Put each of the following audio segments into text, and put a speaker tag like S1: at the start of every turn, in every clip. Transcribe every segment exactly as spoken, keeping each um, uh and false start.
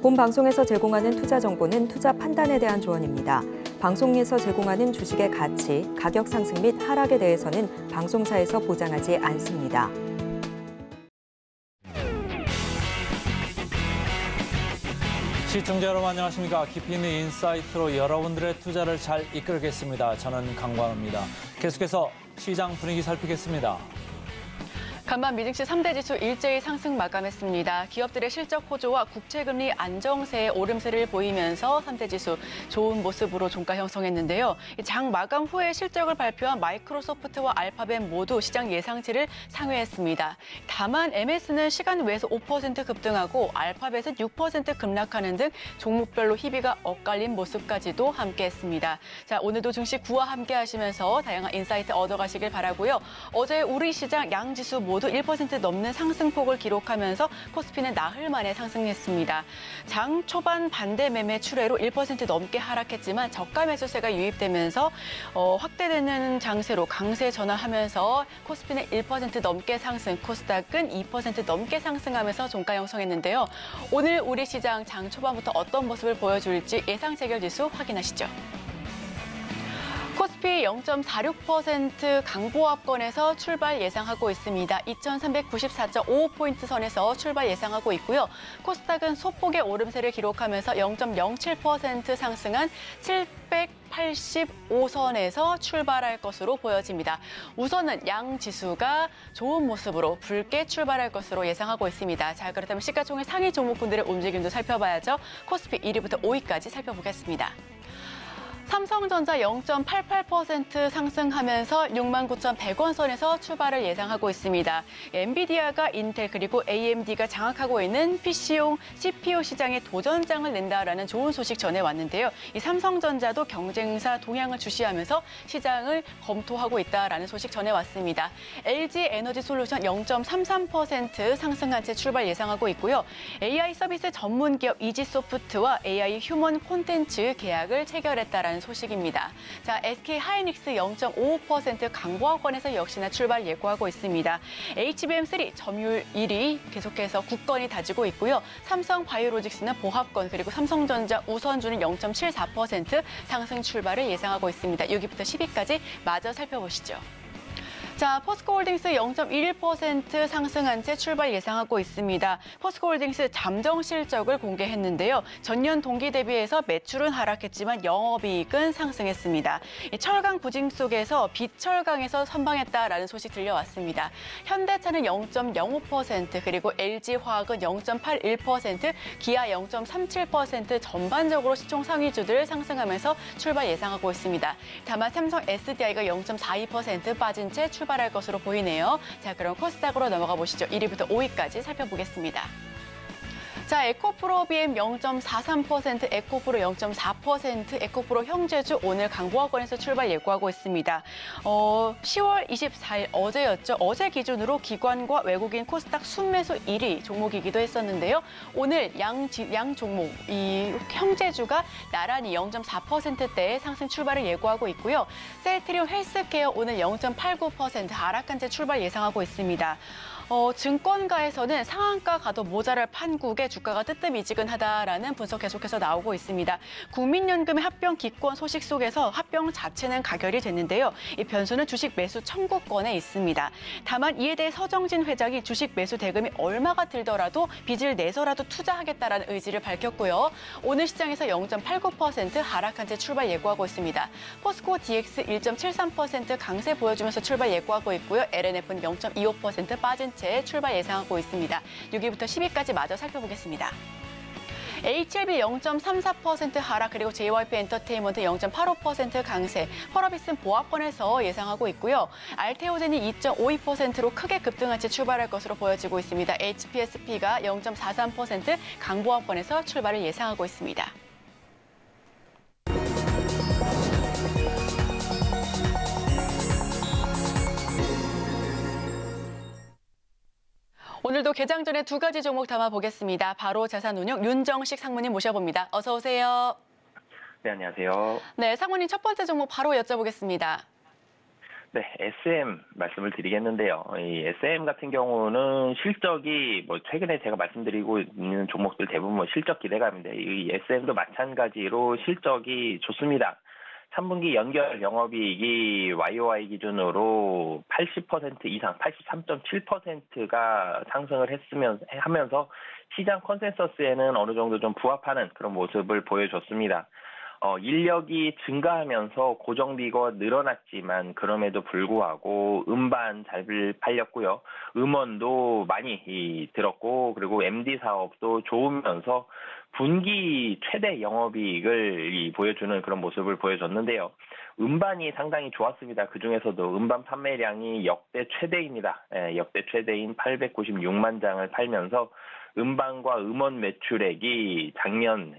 S1: 본 방송에서 제공하는 투자 정보는 투자 판단에 대한 조언입니다. 방송에서 제공하는 주식의 가치, 가격 상승 및 하락에 대해서는 방송사에서 보장하지 않습니다.
S2: 시청자 여러분 안녕하십니까. 깊이 있는 인사이트로 여러분들의 투자를 잘 이끌겠습니다. 저는 강광호입니다. 계속해서 시장 분위기 살피겠습니다.
S3: 간밤 미증시 삼 대 지수 일제히 상승 마감했습니다. 기업들의 실적 호조와 국채금리 안정세의 오름세를 보이면서 삼 대 지수 좋은 모습으로 종가 형성했는데요. 장 마감 후에 실적을 발표한 마이크로소프트와 알파벳 모두 시장 예상치를 상회했습니다. 다만 엠에스는 시간 외에서 오 퍼센트 급등하고 알파벳은 육 퍼센트 급락하는 등 종목별로 희비가 엇갈린 모습까지도 함께했습니다. 자, 오늘도 증시 구와 함께 하시면서 다양한 인사이트 얻어가시길 바라고요. 어제 우리 시장 양지수 모두 일 퍼센트 넘는 상승폭을 기록하면서 코스피는 나흘 만에 상승했습니다. 장 초반 반대 매매 출회로 일 퍼센트 넘게 하락했지만 저가 매수세가 유입되면서 어, 확대되는 장세로 강세 전환하면서 코스피는 일 퍼센트 넘게 상승, 코스닥은 이 퍼센트 넘게 상승하면서 종가 형성했는데요. 오늘 우리 시장 장 초반부터 어떤 모습을 보여줄지 예상 체결 지수 확인하시죠. 코스피 영 점 사육 퍼센트 강보합권에서 출발 예상하고 있습니다. 이천삼백구십사 점 오오 포인트 선에서 출발 예상하고 있고요. 코스닥은 소폭의 오름세를 기록하면서 영 점 영칠 퍼센트 상승한 칠백팔십오 선에서 출발할 것으로 보여집니다. 우선은 양 지수가 좋은 모습으로 붉게 출발할 것으로 예상하고 있습니다. 자, 그렇다면 시가총액 상위 종목군들의 움직임도 살펴봐야죠. 코스피 일 위부터 오 위까지 살펴보겠습니다. 삼성전자 영 점 팔팔 퍼센트 상승하면서 육만 구천백 원 선에서 출발을 예상하고 있습니다. 엔비디아가 인텔 그리고 에이엠디가 장악하고 있는 피씨용 씨피유 시장에 도전장을 낸다라는 좋은 소식 전해왔는데요. 이 삼성전자도 경쟁사 동향을 주시하면서 시장을 검토하고 있다라는 소식 전해왔습니다. 엘지에너지솔루션 영 점 삼삼 퍼센트 상승한 채 출발 예상하고 있고요. 에이아이 서비스 전문 기업 이지소프트와 에이아이 휴먼 콘텐츠 계약을 체결했다라는 소식입니다. 자, 에스케이하이닉스 영 점 오오 퍼센트 강보합권에서 역시나 출발 예고하고 있습니다. 에이치비엠쓰리 점유율 일 위 계속해서 굳건히 다지고 있고요. 삼성바이오로직스는 보합권 그리고 삼성전자 우선주는 영 점 칠사 퍼센트 상승 출발을 예상하고 있습니다. 육 위부터 십 위까지 마저 살펴보시죠. 자, 포스코홀딩스 영 점 일일 퍼센트 상승한 채 출발 예상하고 있습니다. 포스코홀딩스 잠정 실적을 공개했는데요. 전년 동기 대비해서 매출은 하락했지만 영업이익은 상승했습니다. 철강 부진 속에서 비철강에서 선방했다라는 소식 들려왔습니다. 현대차는 영 점 영오 퍼센트 그리고 엘지화학은 영 점 팔일 퍼센트, 기아 영 점 삼칠 퍼센트 전반적으로 시총 상위주들 상승하면서 출발 예상하고 있습니다. 다만 삼성 에스디아이가 영 점 사이 퍼센트 빠진 채 출발 할 것으로 보이네요. 자, 그럼 코스닥으로 넘어가 보시죠. 일 위부터 오 위까지 살펴보겠습니다. 자, 에코프로비엠 영 점 사삼 퍼센트, 에코프로 영 점 사 퍼센트, 에코프로 형제주 오늘 강보합권에서 출발 예고하고 있습니다. 어, 시월 이십사일 어제였죠. 어제 기준으로 기관과 외국인 코스닥 순매수 일 위 종목이기도 했었는데요. 오늘 양, 양 종목, 이 형제주가 나란히 영 점 사 퍼센트대의 상승 출발을 예고하고 있고요. 셀트리온 헬스케어 오늘 영 점 팔구 퍼센트 하락한 채 출발 예상하고 있습니다. 어, 증권가에서는 상한가 가도 모자랄 판국에 주가가 뜨뜻미지근하다라는 분석 계속해서 나오고 있습니다. 국민연금의 합병 기권 소식 속에서 합병 자체는 가결이 됐는데요. 이 변수는 주식 매수 청구권에 있습니다. 다만 이에 대해 서정진 회장이 주식 매수 대금이 얼마가 들더라도 빚을 내서라도 투자하겠다라는 의지를 밝혔고요. 오늘 시장에서 영 점 팔구 퍼센트 하락한 채 출발 예고하고 있습니다. 포스코 디엑스 일 점 칠삼 퍼센트 강세 보여주면서 출발 예고하고 있고요. 엘엔에프는 영 점 이오 퍼센트 빠진 채 출발 예상하고 있습니다. 육 위부터 십 위까지 마저 살펴보겠습니다. 에이치엘비 영 점 삼사 퍼센트 하락 그리고 제이와이피 엔터테인먼트 영 점 팔오 퍼센트 강세, 펄어비스는 보합권에서 예상하고 있고요. 알테오젠이 이 점 오이 퍼센트로 크게 급등한 채 출발할 것으로 보여지고 있습니다. 에이치피에스피가 영 점 사삼 퍼센트 강보합권에서 출발을 예상하고 있습니다. 오늘도 개장 전에 두 가지 종목 담아보겠습니다. 바로 자산운용 윤정식 상무님 모셔봅니다. 어서 오세요.
S4: 네, 안녕하세요.
S3: 네, 상무님 첫 번째 종목 바로 여쭤보겠습니다.
S4: 네, 에스엠 말씀을 드리겠는데요. 이 에스엠 같은 경우는 실적이 뭐 최근에 제가 말씀드리고 있는 종목들 대부분 뭐 실적 기대감인데 이 에스엠도 마찬가지로 실적이 좋습니다. 삼 분기 연결 영업이익이 와이오와이 기준으로 팔십 퍼센트 이상, 팔십삼 점 칠 퍼센트가 상승을 했으면 하면서 시장 컨센서스에는 어느 정도 좀 부합하는 그런 모습을 보여줬습니다. 어, 인력이 증가하면서 고정비가 늘어났지만 그럼에도 불구하고 음반 잘 팔렸고요. 음원도 많이 이, 들었고 그리고 엠디 사업도 좋으면서 분기 최대 영업이익을 이, 보여주는 그런 모습을 보여줬는데요. 음반이 상당히 좋았습니다. 그중에서도 음반 판매량이 역대 최대입니다. 예, 역대 최대인 팔백구십육만 장을 팔면서 음반과 음원 매출액이 작년,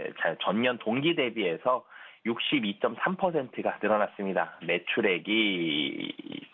S4: 전년 동기 대비해서 육십이 점 삼 퍼센트가 늘어났습니다. 매출액이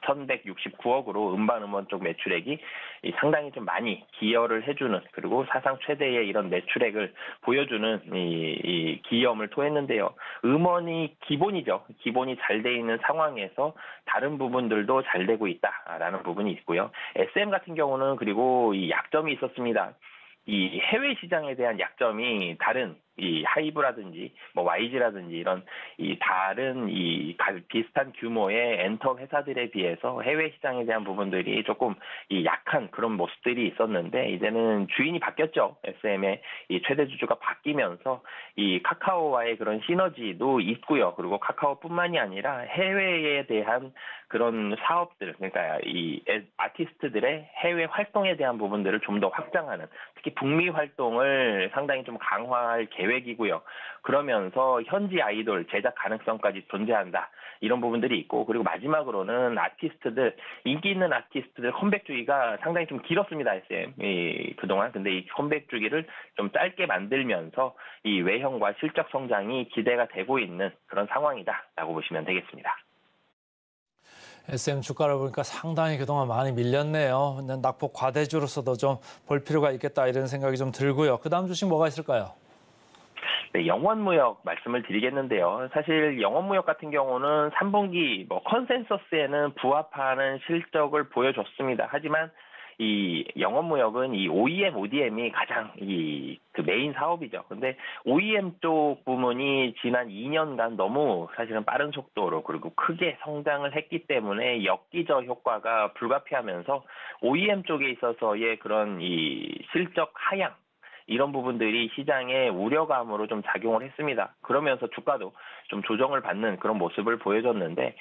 S4: 천백육십구억으로 음반 음원 쪽 매출액이 상당히 좀 많이 기여를 해주는 그리고 사상 최대의 이런 매출액을 보여주는 이, 이 기염을 토했는데요. 음원이 기본이죠. 기본이 잘 돼 있는 상황에서 다른 부분들도 잘 되고 있다라는 부분이 있고요. 에스엠 같은 경우는 그리고 이 약점이 있었습니다. 이 해외 시장에 대한 약점이 다른 이 하이브라든지 뭐 와이지라든지 이런 이 다른 이 비슷한 규모의 엔터 회사들에 비해서 해외 시장에 대한 부분들이 조금 이 약한 그런 모습들이 있었는데 이제는 주인이 바뀌었죠. 에스엠의 이 최대 주주가 바뀌면서 이 카카오와의 그런 시너지도 있고요. 그리고 카카오뿐만이 아니라 해외에 대한 그런 사업들 그러니까 이 아티스트들의 해외 활동에 대한 부분들을 좀 더 확장하는 특히 북미 활동을 상당히 좀 강화할 계획이고요. 그러면서 현지 아이돌 제작 가능성까지 존재한다. 이런 부분들이 있고 그리고 마지막으로는 아티스트들 인기 있는 아티스트들 컴백 주기가 상당히 좀 길었습니다. 에스엠 이, 그동안 근데 이 컴백 주기를 좀 짧게 만들면서 이 외형과 실적 성장이 기대가 되고 있는 그런 상황이다라고 보시면 되겠습니다.
S2: 에스엠 주가를 보니까 상당히 그동안 많이 밀렸네요. 낙폭 과대주로서도 좀 볼 필요가 있겠다 이런 생각이 좀 들고요. 그 다음 주식 뭐가 있을까요?
S4: 네, 영원무역 말씀을 드리겠는데요. 사실 영원무역 같은 경우는 삼 분기 뭐 컨센서스에는 부합하는 실적을 보여줬습니다. 하지만 이 영원무역은 이 오이엠, 오디엠이 가장 이 그 메인 사업이죠. 근데 오이엠 쪽 부문이 지난 이 년간 너무 사실은 빠른 속도로 그리고 크게 성장을 했기 때문에 역기저 효과가 불가피하면서 오이엠 쪽에 있어서의 그런 이 실적 하향 이런 부분들이 시장의 우려감으로 좀 작용을 했습니다. 그러면서 주가도 좀 조정을 받는 그런 모습을 보여줬는데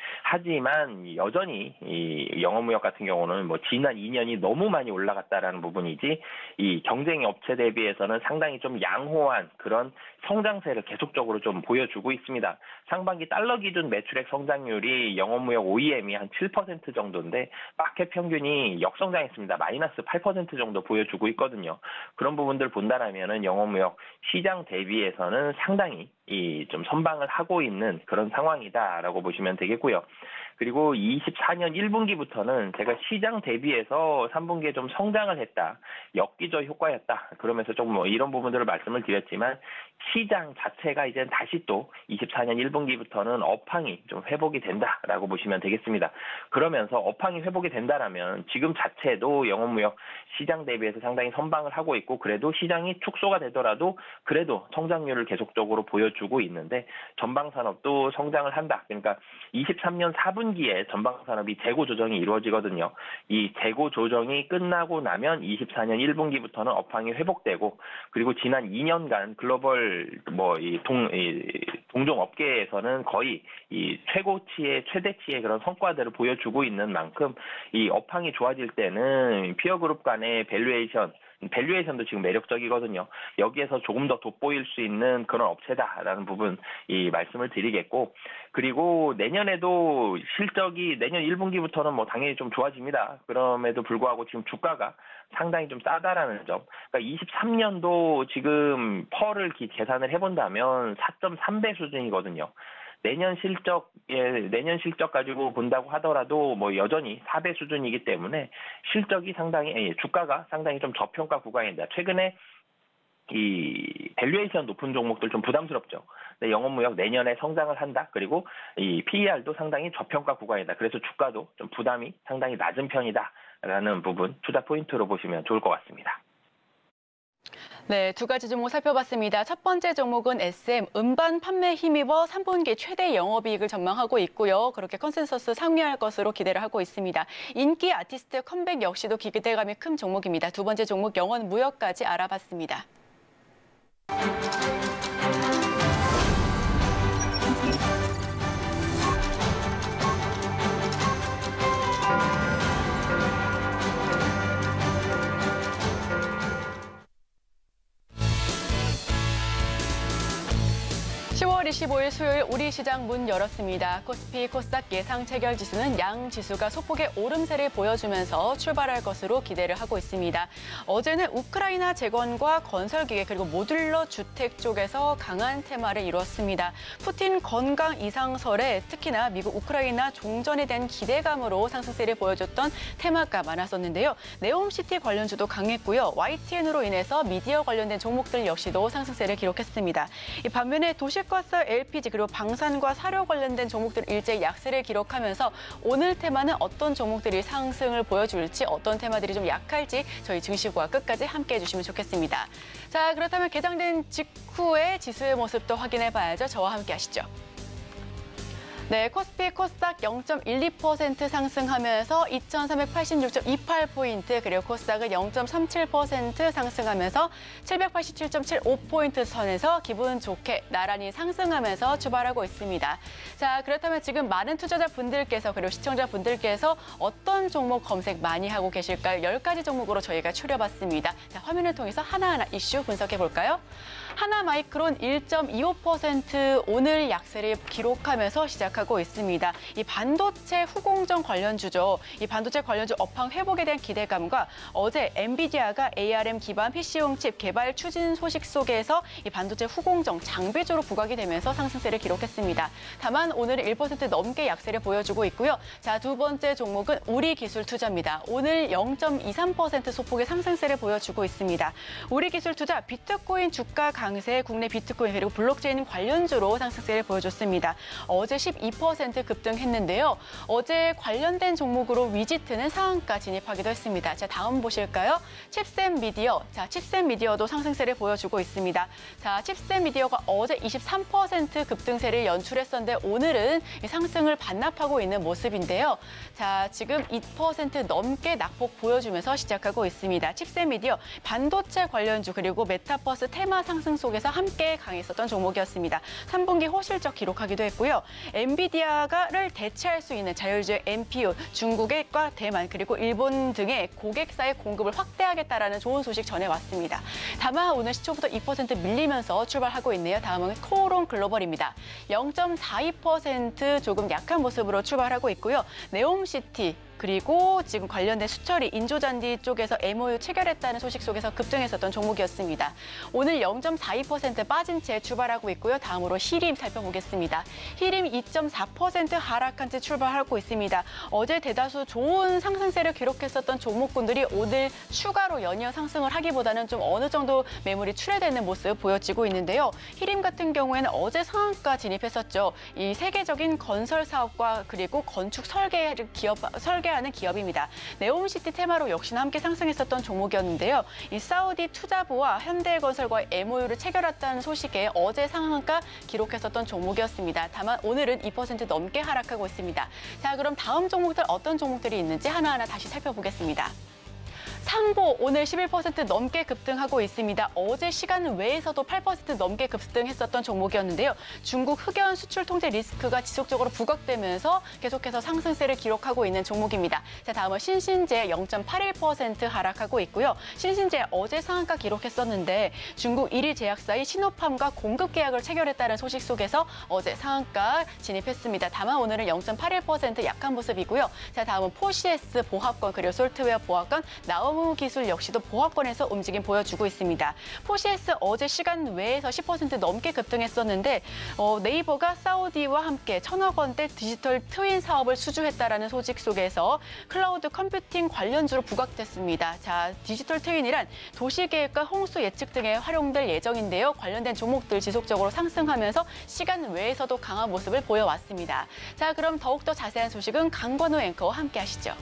S4: 하지만 여전히 이 영업무역 같은 경우는 뭐 지난 이 년이 너무 많이 올라갔다라는 부분이지 이 경쟁 업체 대비해서는 상당히 좀 양호한 그런 성장세를 계속적으로 좀 보여주고 있습니다. 상반기 달러 기준 매출액 성장률이 영업무역 오이엠이 한 칠 퍼센트 정도인데 마켓 평균이 역성장했습니다. 마이너스 팔 퍼센트 정도 보여주고 있거든요. 그런 부분들 본다라면은 영업무역 시장 대비해서는 상당히 이 좀 선방을 하고 있는 그런 상황이다라고 보시면 되겠고요. 그리고 이십사 년 일 분기부터는 제가 시장 대비해서 삼 분기에 좀 성장을 했다. 역기저 효과였다. 그러면서 좀 뭐 이런 부분들을 말씀을 드렸지만 시장 자체가 이제 다시 또 이십사 년 일 분기부터는 업황이 좀 회복이 된다라고 보시면 되겠습니다. 그러면서 업황이 회복이 된다라면 지금 자체도 영업무역 시장 대비해서 상당히 선방을 하고 있고 그래도 시장이 축소가 되더라도 그래도 성장률을 계속적으로 보여주고 있는데 전방산업도 성장을 한다. 그러니까 이십삼 년 사 분기에 전방산업이 재고 조정이 이루어지거든요. 이 재고 조정이 끝나고 나면 이십사 년 일 분기부터는 업황이 회복되고 그리고 지난 이 년간 글로벌 뭐 이 동 이 동종 업계에서는 거의 이 최고치의 최대치의 그런 성과들을 보여주고 있는 만큼 이 업황이 좋아질 때는 피어그룹 간의 밸류에이션 밸류에이션도 지금 매력적이거든요. 여기에서 조금 더 돋보일 수 있는 그런 업체다라는 부분 이 말씀을 드리겠고 그리고 내년에도 실적이 내년 일 분기부터는 뭐 당연히 좀 좋아집니다. 그럼에도 불구하고 지금 주가가 상당히 좀 싸다라는 점. 그러니까 이십삼 년도 지금 펄을 계산을 해본다면 사 점 삼 배 수준이거든요. 내년 실적, 예, 내년 실적 가지고 본다고 하더라도 뭐 여전히 사 배 수준이기 때문에 실적이 상당히, 예, 주가가 상당히 좀 저평가 구간입니다. 최근에 이 밸류에이션 높은 종목들 좀 부담스럽죠. 근데 영업무역 내년에 성장을 한다. 그리고 이 피이알도 상당히 저평가 구간이다. 그래서 주가도 좀 부담이 상당히 낮은 편이다라는 부분 투자 포인트로 보시면 좋을 것 같습니다.
S3: 네, 두 가지 종목 살펴봤습니다. 첫 번째 종목은 에스엠, 음반 판매 힘입어 삼 분기 최대 영업이익을 전망하고 있고요. 그렇게 컨센서스 상회할 것으로 기대를 하고 있습니다. 인기 아티스트 컴백 역시도 기대감이 큰 종목입니다. 두 번째 종목 영원무역까지 알아봤습니다. 시월 이십오일 수요일 우리 시장 문 열었습니다. 코스피, 코스닥 예상 체결 지수는 양 지수가 소폭의 오름세를 보여주면서 출발할 것으로 기대를 하고 있습니다. 어제는 우크라이나 재건과 건설기계 그리고 모듈러 주택 쪽에서 강한 테마를 이뤘습니다. 푸틴 건강 이상설에 특히나 미국 우크라이나 종전에 대한 기대감으로 상승세를 보여줬던 테마가 많았었는데요. 네옴시티 관련주도 강했고요. 와이티엔으로 인해서 미디어 관련된 종목들 역시도 상승세를 기록했습니다. 이 반면에 도시가스, 엘피지 그리고 방산과 사료 관련된 종목들 일제히 약세를 기록하면서 오늘 테마는 어떤 종목들이 상승을 보여줄지 어떤 테마들이 좀 약할지 저희 증시부와 끝까지 함께해 주시면 좋겠습니다. 자, 그렇다면 개장된 직후의 지수의 모습도 확인해 봐야죠. 저와 함께 하시죠. 네, 코스피, 코스닥 영 점 일이 퍼센트 상승하면서 이천삼백팔십육 점 이팔 포인트, 그리고 코스닥은 영 점 삼칠 퍼센트 상승하면서 칠백팔십칠 점 칠오 포인트 선에서 기분 좋게 나란히 상승하면서 출발하고 있습니다. 자, 그렇다면 지금 많은 투자자분들께서 그리고 시청자분들께서 어떤 종목 검색 많이 하고 계실까요? 열 가지 종목으로 저희가 추려봤습니다. 자, 화면을 통해서 하나하나 이슈 분석해 볼까요? 하나마이크론 일 점 이오 퍼센트 오늘 약세를 기록하면서 시작하고 있습니다. 이 반도체 후공정 관련주죠. 이 반도체 관련주 업황 회복에 대한 기대감과 어제 엔비디아가 에이알엠 기반 피씨용 칩 개발 추진 소식 속에서 이 반도체 후공정 장비주로 부각이 되면서 상승세를 기록했습니다. 다만 오늘은 일 퍼센트 넘게 약세를 보여주고 있고요. 자, 두 번째 종목은 우리기술투자입니다. 오늘 영 점 이삼 퍼센트 소폭의 상승세를 보여주고 있습니다. 우리기술투자 비트코인 주가 강세, 국내 비트코인 그리고 블록체인 관련주로 상승세를 보여줬습니다. 어제 십이 퍼센트 급등했는데요. 어제 관련된 종목으로 위지트는 상한가 진입하기도 했습니다. 자, 다음 보실까요? 칩셋 미디어. 자, 칩셋 미디어도 상승세를 보여주고 있습니다. 자, 칩셋 미디어가 어제 이십삼 퍼센트 급등세를 연출했었는데 오늘은 상승을 반납하고 있는 모습인데요. 자, 지금 이 퍼센트 넘게 낙폭 보여주면서 시작하고 있습니다. 칩셋 미디어, 반도체 관련주 그리고 메타버스 테마 상승 속에서 함께 강했었던 종목이었습니다. 삼 분기 호실적 기록하기도 했고요. 엔비디아를 대체할 수 있는 자율주행 엠피유, 중국과 대만 그리고 일본 등의 고객사의 공급을 확대하겠다라는 좋은 소식 전해왔습니다. 다만 오늘 시초부터 이 퍼센트 밀리면서 출발하고 있네요. 다음은 코오롱 글로벌입니다. 영 점 사이 퍼센트 조금 약한 모습으로 출발하고 있고요. 네옴시티 그리고 지금 관련된 수처리, 인조잔디 쪽에서 엠오유 체결했다는 소식 속에서 급등했었던 종목이었습니다. 오늘 영 점 사이 퍼센트 빠진 채 출발하고 있고요. 다음으로 히림 살펴보겠습니다. 히림 이 점 사 퍼센트 하락한 채 출발하고 있습니다. 어제 대다수 좋은 상승세를 기록했었던 종목군들이 오늘 추가로 연이어 상승을 하기보다는 좀 어느 정도 매물이 출회되는 모습 보여지고 있는데요. 히림 같은 경우에는 어제 상한가 진입했었죠. 이 세계적인 건설 사업과 그리고 건축 설계 기업 설계 하는 기업입니다. 네옴시티 테마로 역시나 함께 상승했었던 종목이었는데요. 이 사우디 투자부와 현대건설과의 엠오유를 체결했다는 소식에 어제 상한가 기록했었던 종목이었습니다. 다만 오늘은 이 퍼센트 넘게 하락하고 있습니다. 자, 그럼 다음 종목들 어떤 종목들이 있는지 하나하나 다시 살펴보겠습니다. 상보 오늘 십일 퍼센트 넘게 급등하고 있습니다. 어제 시간 외에서도 팔 퍼센트 넘게 급등했었던 종목이었는데요. 중국 흑연 수출 통제 리스크가 지속적으로 부각되면서 계속해서 상승세를 기록하고 있는 종목입니다. 자, 다음은 신신제 영 점 팔일 퍼센트 하락하고 있고요. 신신제 어제 상한가 기록했었는데 중국 일 위 제약사인 시노팜과 공급 계약을 체결했다는 소식 속에서 어제 상한가 진입했습니다. 다만 오늘은 영 점 팔일 퍼센트 약한 모습이고요. 자, 다음은 포시에스 보합권 그리고 솔트웨어 보합권 나온 영우 기술 역시도 보합권에서 움직임 보여주고 있습니다. 포시에스 어제 시간 외에서 십 퍼센트 넘게 급등했었는데 어, 네이버가 사우디와 함께 천억 원대 디지털 트윈 사업을 수주했다라는 소식 속에서 클라우드 컴퓨팅 관련주로 부각됐습니다. 자, 디지털 트윈이란 도시계획과 홍수 예측 등에 활용될 예정인데요. 관련된 종목들 지속적으로 상승하면서 시간 외에서도 강한 모습을 보여왔습니다. 자, 그럼 더욱더 자세한 소식은 강관우 앵커와 함께 하시죠.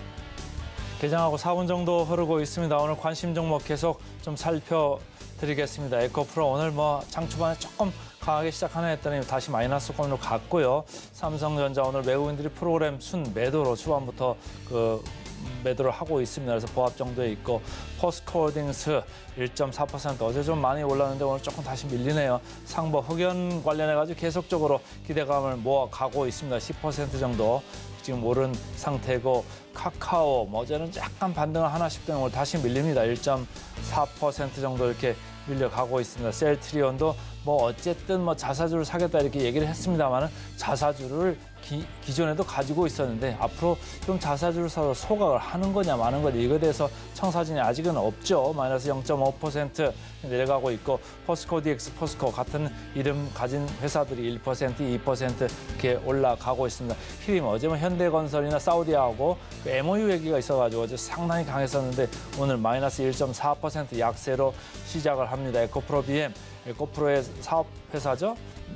S2: 개장하고 사 분 정도 흐르고 있습니다. 오늘 관심 종목 계속 좀 살펴드리겠습니다. 에코프로 오늘 뭐 장 초반에 조금 강하게 시작하나 했더니 다시 마이너스권으로 갔고요. 삼성전자 오늘 외국인들이 프로그램 순 매도로 초반부터 그 매도를 하고 있습니다. 그래서 보합 정도에 있고 포스코홀딩스 일 점 사 퍼센트 어제 좀 많이 올랐는데 오늘 조금 다시 밀리네요. 상보 흑연 관련해가지고 계속적으로 기대감을 모아가고 있습니다. 십 퍼센트 정도 지금 오른 상태고 카카오 뭐 어제는 약간 반등을 하나씩 되는 오늘 다시 밀립니다. 일 점 사 퍼센트 정도 이렇게 밀려가고 있습니다. 셀트리온도 뭐 어쨌든 뭐 자사주를 사겠다 이렇게 얘기를 했습니다만은 자사주를 기, 기존에도 가지고 있었는데 앞으로 좀 자사주를 사서 소각을 하는 거냐 마는 거냐 이거에 대해서 청사진이 아직은 없죠. 마이너스 영 점 오 퍼센트 내려가고 있고 포스코 디엑스, 포스코 같은 이름 가진 회사들이 일 퍼센트, 이 퍼센트 이렇게 올라가고 있습니다. 히림 어제는 현대건설이나 사우디하고 그 엠오유 얘기가 있어가지고 어제 상당히 강했었는데 오늘 마이너스 일 점 사 퍼센트 약세로 시작을 합니다. 에코프로 비엠, 에코프로의 사업 회사죠.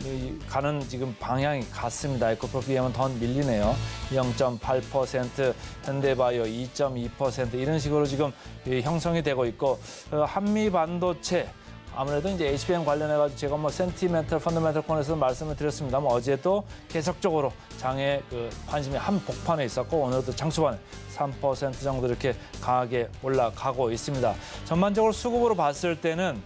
S2: 가는 지금 방향이 같습니다. 에코프로 비엠은 더 밀리네요. 영 점 팔 퍼센트, 현대바이오 이 점 이 퍼센트 이런 식으로 지금 형성이 되고 있고 한미 반도체 아무래도 이제 에이치비엠 관련해가지고 제가 뭐 센티멘털, 펀더멘털권에서 말씀을 드렸습니다만 어제도 계속적으로 장에 그 관심이 한 복판에 있었고 오늘도 장초반에 삼 퍼센트 정도 이렇게 강하게 올라가고 있습니다. 전반적으로 수급으로 봤을 때는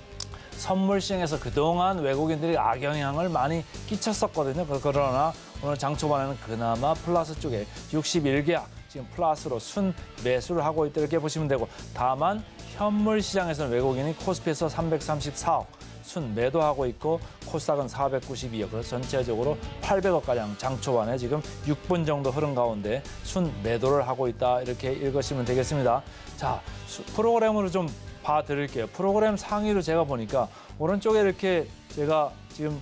S2: 선물 시장에서 그동안 외국인들이 악영향을 많이 끼쳤었거든요. 그러나 오늘 장 초반에는 그나마 플러스 쪽에 육십일 계약 지금 플러스로 순 매수를 하고 있다 이렇게 보시면 되고 다만 현물 시장에서는 외국인이 코스피에서 삼백삼십사억 순 매도하고 있고 코스닥은 사백구십이억 그래서 전체적으로 팔백억가량 장 초반에 지금 육 분 정도 흐른 가운데 순 매도를 하고 있다 이렇게 읽으시면 되겠습니다. 자, 프로그램으로 좀 봐드릴게요. 프로그램 상위로 제가 보니까 오른쪽에 이렇게 제가 지금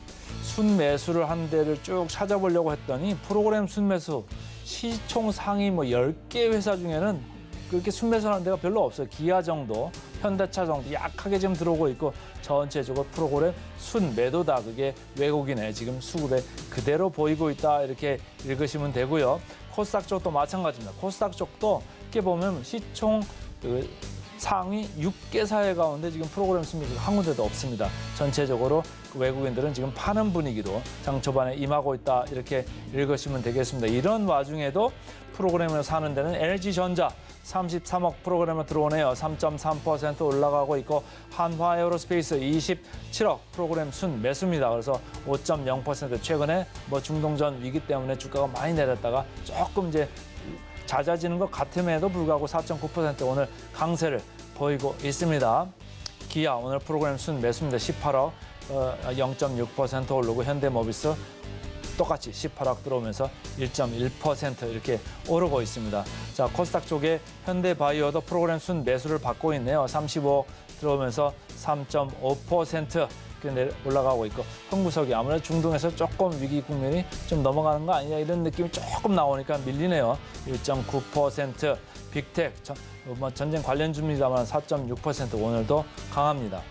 S2: 순매수를 한 데를 쭉 찾아보려고 했더니 프로그램 순매수 시총 상위 뭐 열 개 회사 중에는 그렇게 순매수하는 데가 별로 없어요. 기아 정도, 현대차 정도 약하게 지금 들어오고 있고 전체적으로 프로그램 순매도다. 그게 외국인의 지금 수급에 그대로 보이고 있다. 이렇게 읽으시면 되고요. 코스닥 쪽도 마찬가지입니다. 코스닥 쪽도 이렇게 보면 시총 그 상위 육 개 사회 가운데 지금 프로그램 순매수가 한 군데도 없습니다. 전체적으로 그 외국인들은 지금 파는 분위기로 장 초반에 임하고 있다. 이렇게 읽으시면 되겠습니다. 이런 와중에도 프로그램을 사는 데는 엘지전자 삼십삼억 프로그램을 들어오네요. 삼 점 삼 퍼센트 올라가고 있고 한화에어로스페이스 이십칠억 프로그램 순 매수입니다. 그래서 오 점 영 퍼센트 최근에 뭐 중동전 위기 때문에 주가가 많이 내렸다가 조금 이제 잦아지는 것 같음에도 불구하고 사 점 구 퍼센트 오늘 강세를 보이고 있습니다. 기아 오늘 프로그램 순 매수입니다. 십팔억 어, 영 점 육 퍼센트 오르고 현대모비스 똑같이 십팔억 들어오면서 일 점 일 퍼센트 이렇게 오르고 있습니다. 자, 코스닥 쪽에 현대바이오도 프로그램 순 매수를 받고 있네요. 삼십오억 들어오면서 삼 점 오 퍼센트 이렇게 올라가고 있고 흥구석이 아무래도 중동에서 조금 위기 국면이 좀 넘어가는 거 아니냐 이런 느낌이 조금 나오니까 밀리네요. 일 점 구 퍼센트 빅텍 전, 뭐 전쟁 관련주입니다만 사 점 육 퍼센트 오늘도 강합니다.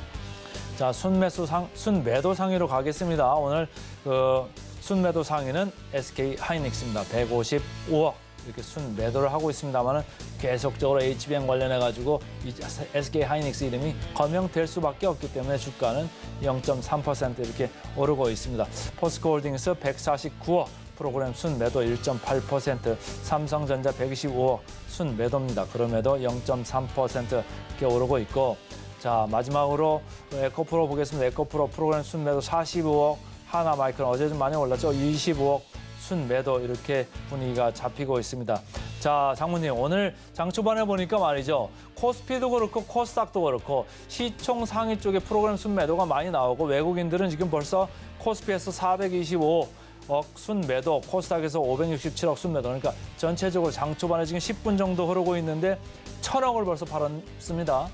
S2: 자, 순매수 상, 순매도 상위로 가겠습니다. 오늘 그 순매도 상위는 에스케이하이닉스입니다. 백오십오억 이렇게 순매도를 하고 있습니다만은 계속적으로 에이치비엠 관련해가지고 이 에스케이하이닉스 이름이 거명될 수밖에 없기 때문에 주가는 영 점 삼 퍼센트 이렇게 오르고 있습니다. 포스코홀딩스 백사십구억 프로그램 순매도 일 점 팔 퍼센트, 삼성전자 백이십오억 순매도입니다. 그럼에도 영 점 삼 퍼센트 이렇게 오르고 있고 자, 마지막으로 에코프로 보겠습니다. 에코프로 프로그램 순매도 사십오억, 하나마이크론 어제 좀 많이 올랐죠. 이십오억 순매도 이렇게 분위기가 잡히고 있습니다. 자, 장모님 오늘 장 초반에 보니까 말이죠. 코스피도 그렇고 코스닥도 그렇고 시총 상위 쪽에 프로그램 순매도가 많이 나오고 외국인들은 지금 벌써 코스피에서 사백이십오, 순매도, 코스닥에서 오백육십칠억 순매도. 그러니까 전체적으로 장 초반에 지금 십 분 정도 흐르고 있는데 천억을 벌써 팔았습니다.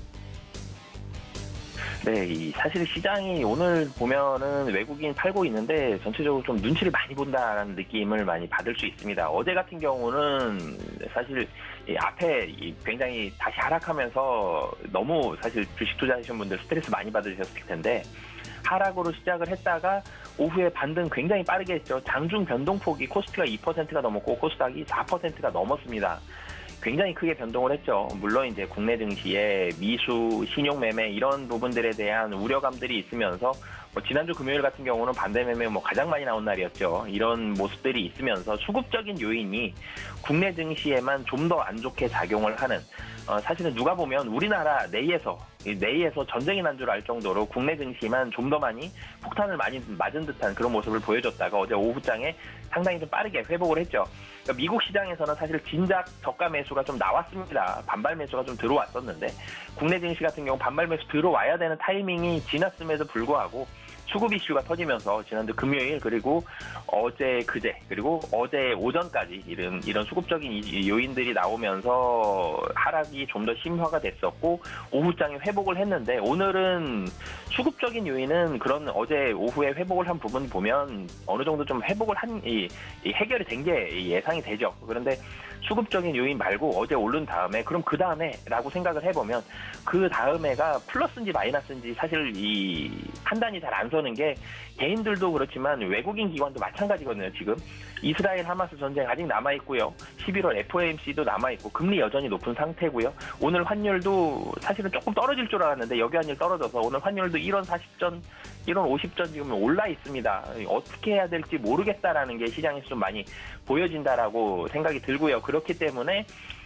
S4: 네, 이 사실 시장이 오늘 보면은 외국인 팔고 있는데 전체적으로 좀 눈치를 많이 본다라는 느낌을 많이 받을 수 있습니다. 어제 같은 경우는 사실 이 앞에 이 굉장히 다시 하락하면서 너무 사실 주식 투자하시는 분들 스트레스 많이 받으셨을 텐데 하락으로 시작을 했다가 오후에 반등 굉장히 빠르게 했죠. 장중 변동폭이 코스피가 이 퍼센트가 넘었고 코스닥이 사 퍼센트가 넘었습니다. 굉장히 크게 변동을 했죠. 물론 이제 국내 증시에 미수, 신용 매매 이런 부분들에 대한 우려감들이 있으면서 뭐 지난주 금요일 같은 경우는 반대 매매 뭐 가장 많이 나온 날이었죠. 이런 모습들이 있으면서 수급적인 요인이 국내 증시에만 좀 더 안 좋게 작용을 하는 어, 사실은 누가 보면 우리나라 내에서 내에서 전쟁이 난 줄 알 정도로 국내 증시만 좀 더 많이 폭탄을 많이 맞은 듯한 그런 모습을 보여줬다가 어제 오후장에 상당히 좀 빠르게 회복을 했죠. 그러니까 미국 시장에서는 사실 진작 저가 매수가 좀 나왔습니다. 반발 매수가 좀 들어왔었는데 국내 증시 같은 경우 반발 매수 들어와야 되는 타이밍이 지났음에도 불구하고 수급 이슈가 터지면서 지난주 금요일 그리고 어제 그제 그리고 어제 오전까지 이런 이런 수급적인 요인들이 나오면서 하락이 좀 더 심화가 됐었고 오후장에 회복을 했는데 오늘은 수급적인 요인은 그런 어제 오후에 회복을 한 부분 보면 어느 정도 좀 회복을 한 이 해결이 된 게 예상이 되죠. 그런데 수급적인 요인 말고 어제 오른 다음에 그럼 그 다음에라고 생각을 해보면 그 다음에가 플러스인지 마이너스인지 사실 이 판단이 잘 안 서는 게 개인들도 그렇지만 외국인 기관도 마찬가지거든요. 지금 이스라엘 하마스 전쟁 아직 남아있고요. 십일월 에프오엠씨도 남아있고 금리 여전히 높은 상태고요. 오늘 환율도 사실은 조금 떨어질 줄 알았는데 여기 환율 떨어져서 오늘 환율도 일 원 사십 전, 일 원 오십 전 지금 올라 있습니다. 어떻게 해야 될지 모르겠다라는 게 시장에서 좀 많이 보여진다라고 생각이 들고요. 그렇기 때문에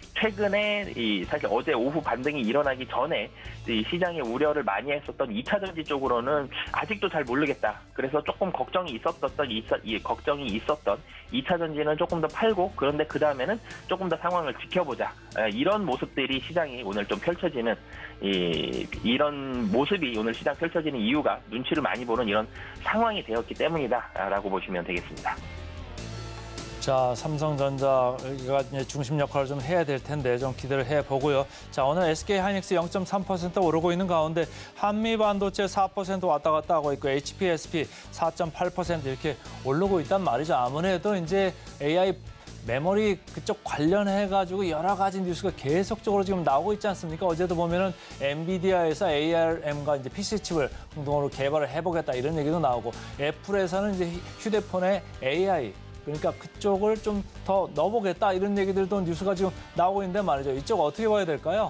S4: 최근에 이 사실 어제 오후 반등이 일어나기 전에 이 시장의 우려를 많이 했었던 이 차 전지 쪽으로는 아직도 잘 모르겠다. 그래서 조금 걱정이 있었던 이 걱정이 있었던 이 차 전지는 조금 더 팔고 그런데 그 다음에는 조금 더 상황을 지켜보자. 이런 모습들이 시장이 오늘 좀 펼쳐지는 이 이런 모습이 오늘 시장 펼쳐지는 이유가 눈치를 많이 보는 이런 상황이 되었기 때문이다라고 보시면 되겠습니다.
S2: 자, 삼성전자가 이제 중심 역할을 좀 해야 될 텐데 좀 기대를 해보고요. 자, 오늘 에스케이하이닉스 영 점 삼 퍼센트 오르고 있는 가운데 한미반도체 사 퍼센트 왔다 갔다 하고 있고 에이치피에스피 사 점 팔 퍼센트 이렇게 오르고 있단 말이죠. 아무래도 이제 에이아이 메모리 그쪽 관련해가지고 여러 가지 뉴스가 계속적으로 지금 나오고 있지 않습니까? 어제도 보면은 엔비디아에서 에이알엠과 이제 피씨칩을 공동으로 개발을 해보겠다 이런 얘기도 나오고 애플에서는 이제 휴대폰에 에이아이 그러니까 그쪽을 좀 더 넣어보겠다 이런 얘기들도 뉴스가 지금 나오고 있는데 말이죠. 이쪽 어떻게 봐야 될까요?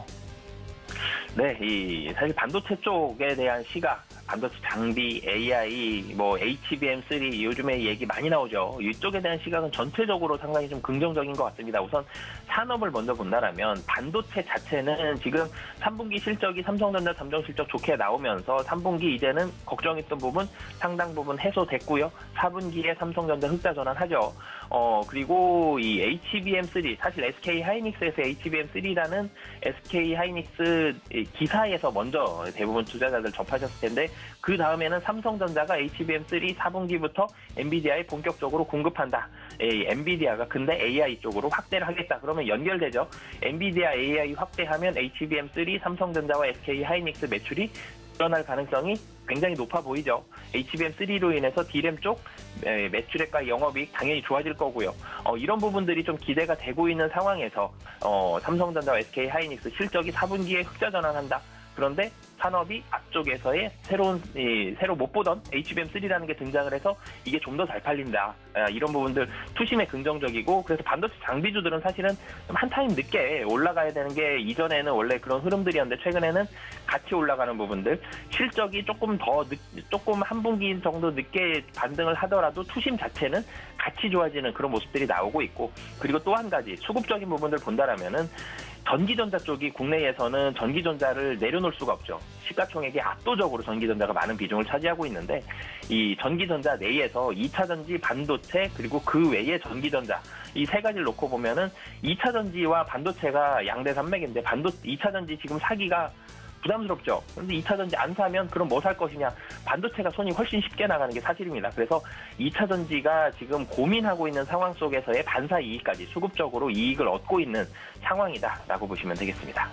S4: 네, 이 사실 반도체 쪽에 대한 시각, 반도체 장비, 에이아이, 뭐 에이치비엠 쓰리 요즘에 얘기 많이 나오죠. 이쪽에 대한 시각은 전체적으로 상당히 좀 긍정적인 것 같습니다. 우선 산업을 먼저 본다라면 반도체 자체는 지금 삼 분기 실적이 삼성전자 잠정 실적 좋게 나오면서 삼 분기 이제는 걱정했던 부분 상당 부분 해소됐고요. 사 분기에 삼성전자 흑자 전환하죠. 어 그리고 이 에이치비엠 쓰리 사실 에스케이하이닉스에서 에이치비엠 쓰리라는 에스케이하이닉스 기사에서 먼저 대부분 투자자들 접하셨을 텐데 그 다음에는 삼성전자가 에이치비엠 쓰리 사 분기부터 엔비디아에 본격적으로 공급한다. 에이, 엔비디아가 근데 에이아이 쪽으로 확대를 하겠다. 그러면 연결되죠. 엔비디아 에이아이 확대하면 에이치비엠 쓰리 삼성전자와 에스케이하이닉스 매출이 일어날 가능성이 굉장히 높아 보이죠. 에이치비엠 쓰리로 인해서 디램 쪽 매출액과 영업이익 당연히 좋아질 거고요. 어, 이런 부분들이 좀 기대가 되고 있는 상황에서 어, 삼성전자와 에스케이하이닉스 실적이 사 분기에 흑자 전환한다. 그런데 산업이 앞쪽에서의 새로운 이, 새로 못 보던 에이치비엠 쓰리라는 게 등장을 해서 이게 좀 더 잘 팔린다. 아, 이런 부분들 투심에 긍정적이고 그래서 반도체 장비주들은 사실은 좀 한 타임 늦게 올라가야 되는 게 이전에는 원래 그런 흐름들이었는데 최근에는 같이 올라가는 부분들 실적이 조금 더 늦, 조금 한 분기 정도 늦게 반등을 하더라도 투심 자체는 같이 좋아지는 그런 모습들이 나오고 있고 그리고 또 한 가지 수급적인 부분들 본다라면은 전기전자 쪽이 국내에서는 전기전자를 내려놓을 수가 없죠. 시가총액이 압도적으로 전기전자가 많은 비중을 차지하고 있는데 이 전기전자 내에서 이 차 전지, 반도체 그리고 그 외의 전기전자 이 세 가지를 놓고 보면은 이 차 전지와 반도체가 양대 산맥인데 반도 이 차 전지 지금 사기가 부담스럽죠. 그런데 이 차 전지 안 사면 그럼 뭐 살 것이냐? 반도체가 손이 훨씬 쉽게 나가는 게 사실입니다. 그래서 이 차 전지가 지금 고민하고 있는 상황 속에서의 반사 이익까지 수급적으로 이익을 얻고 있는 상황이다라고 보시면 되겠습니다.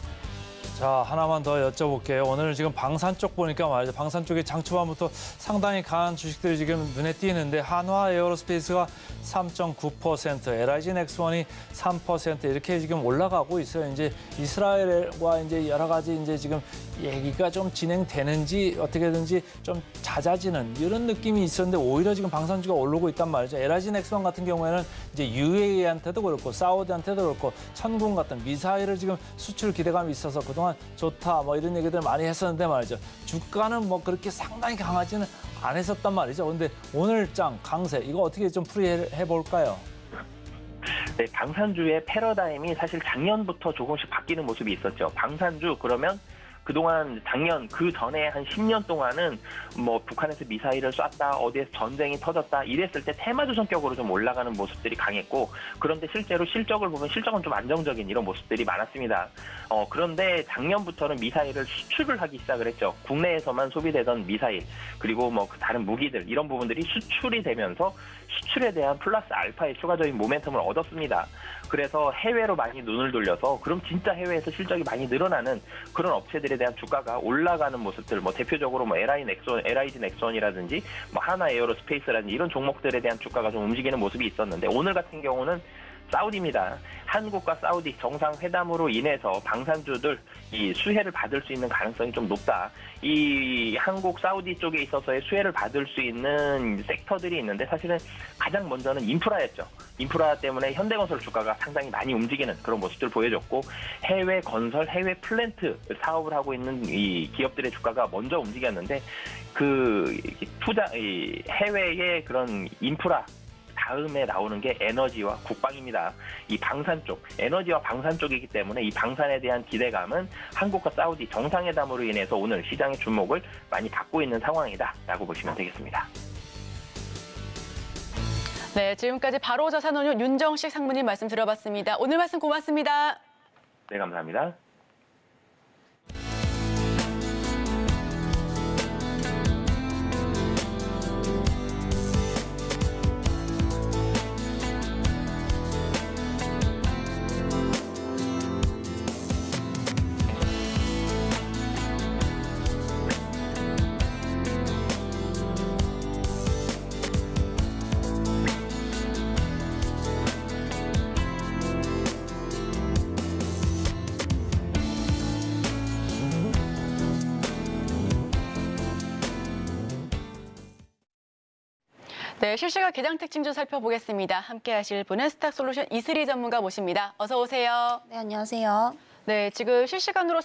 S2: 자, 하나만 더 여쭤볼게요. 오늘 지금 방산 쪽 보니까 말이죠. 방산 쪽에 장초반부터 상당히 강한 주식들이 지금 눈에 띄는데 한화 에어로스페이스가 삼 점 구 퍼센트, 엘아이지 넥스원이 삼 퍼센트 이렇게 지금 올라가고 있어요. 이제 이스라엘과 이제 여러 가지 이제 지금 얘기가 좀 진행되는지 어떻게든지 좀 잦아지는 이런 느낌이 있었는데 오히려 지금 방산주가 오르고 있단 말이죠. 엘아이지 넥스원 같은 경우에는 이제 유에이한테도 그렇고 사우디한테도 그렇고 천군 같은 미사일을 지금 수출 기대감이 있어서 그동안 좋다 뭐 이런 얘기들 많이 했었는데 말이죠. 주가는 뭐 그렇게 상당히 강하지는 않았었단 말이죠. 근데 오늘 장 강세 이거 어떻게 좀 풀이해 볼까요?
S4: 네, 방산주의 패러다임이 사실 작년부터 조금씩 바뀌는 모습이 있었죠. 방산주 그러면 그동안 작년 그 전에 한 십 년 동안은 뭐 북한에서 미사일을 쐈다 어디에서 전쟁이 터졌다 이랬을 때 테마주 성격으로 좀 올라가는 모습들이 강했고 그런데 실제로 실적을 보면 실적은 좀 안정적인 이런 모습들이 많았습니다. 어, 그런데 작년부터는 미사일을 수출을 하기 시작을 했죠. 국내에서만 소비되던 미사일 그리고 뭐 다른 무기들 이런 부분들이 수출이 되면서 수출에 대한 플러스 알파의 추가적인 모멘텀을 얻었습니다. 그래서 해외로 많이 눈을 돌려서 그럼 진짜 해외에서 실적이 많이 늘어나는 그런 업체들에 대한 주가가 올라가는 모습들, 뭐 대표적으로 뭐 엘아이 넥스원, 엘아이지 넥스원이라든지 뭐 하나 에어로스페이스라든지 이런 종목들에 대한 주가가 좀 움직이는 모습이 있었는데 오늘 같은 경우는 사우디입니다. 한국과 사우디 정상회담으로 인해서 방산주들 이 수혜를 받을 수 있는 가능성이 좀 높다. 이 한국 사우디 쪽에 있어서의 수혜를 받을 수 있는 섹터들이 있는데 사실은 가장 먼저는 인프라였죠. 인프라 때문에 현대건설 주가가 상당히 많이 움직이는 그런 모습들을 보여줬고 해외 건설, 해외 플랜트 사업을 하고 있는 이 기업들의 주가가 먼저 움직였는데 그 투자, 이 해외의 그런 인프라 다음에 나오는 게 에너지와 국방입니다. 이 방산 쪽, 에너지와 방산 쪽이기 때문에 이 방산에 대한 기대감은 한국과 사우디 정상회담으로 인해서 오늘 시장의 주목을 많이 받고 있는 상황이다라고 보시면 되겠습니다.
S3: 네, 지금까지 바로자산운용 윤정식 상무님 말씀 들어봤습니다. 오늘 말씀 고맙습니다.
S4: 네, 감사합니다.
S3: 네, 실시간 개장 특징주 살펴보겠습니다. 함께 하실 분은 스탁솔루션 이슬희 전문가 모십니다. 어서 오세요.
S5: 네, 안녕하세요.
S3: 네, 지금 실시간으로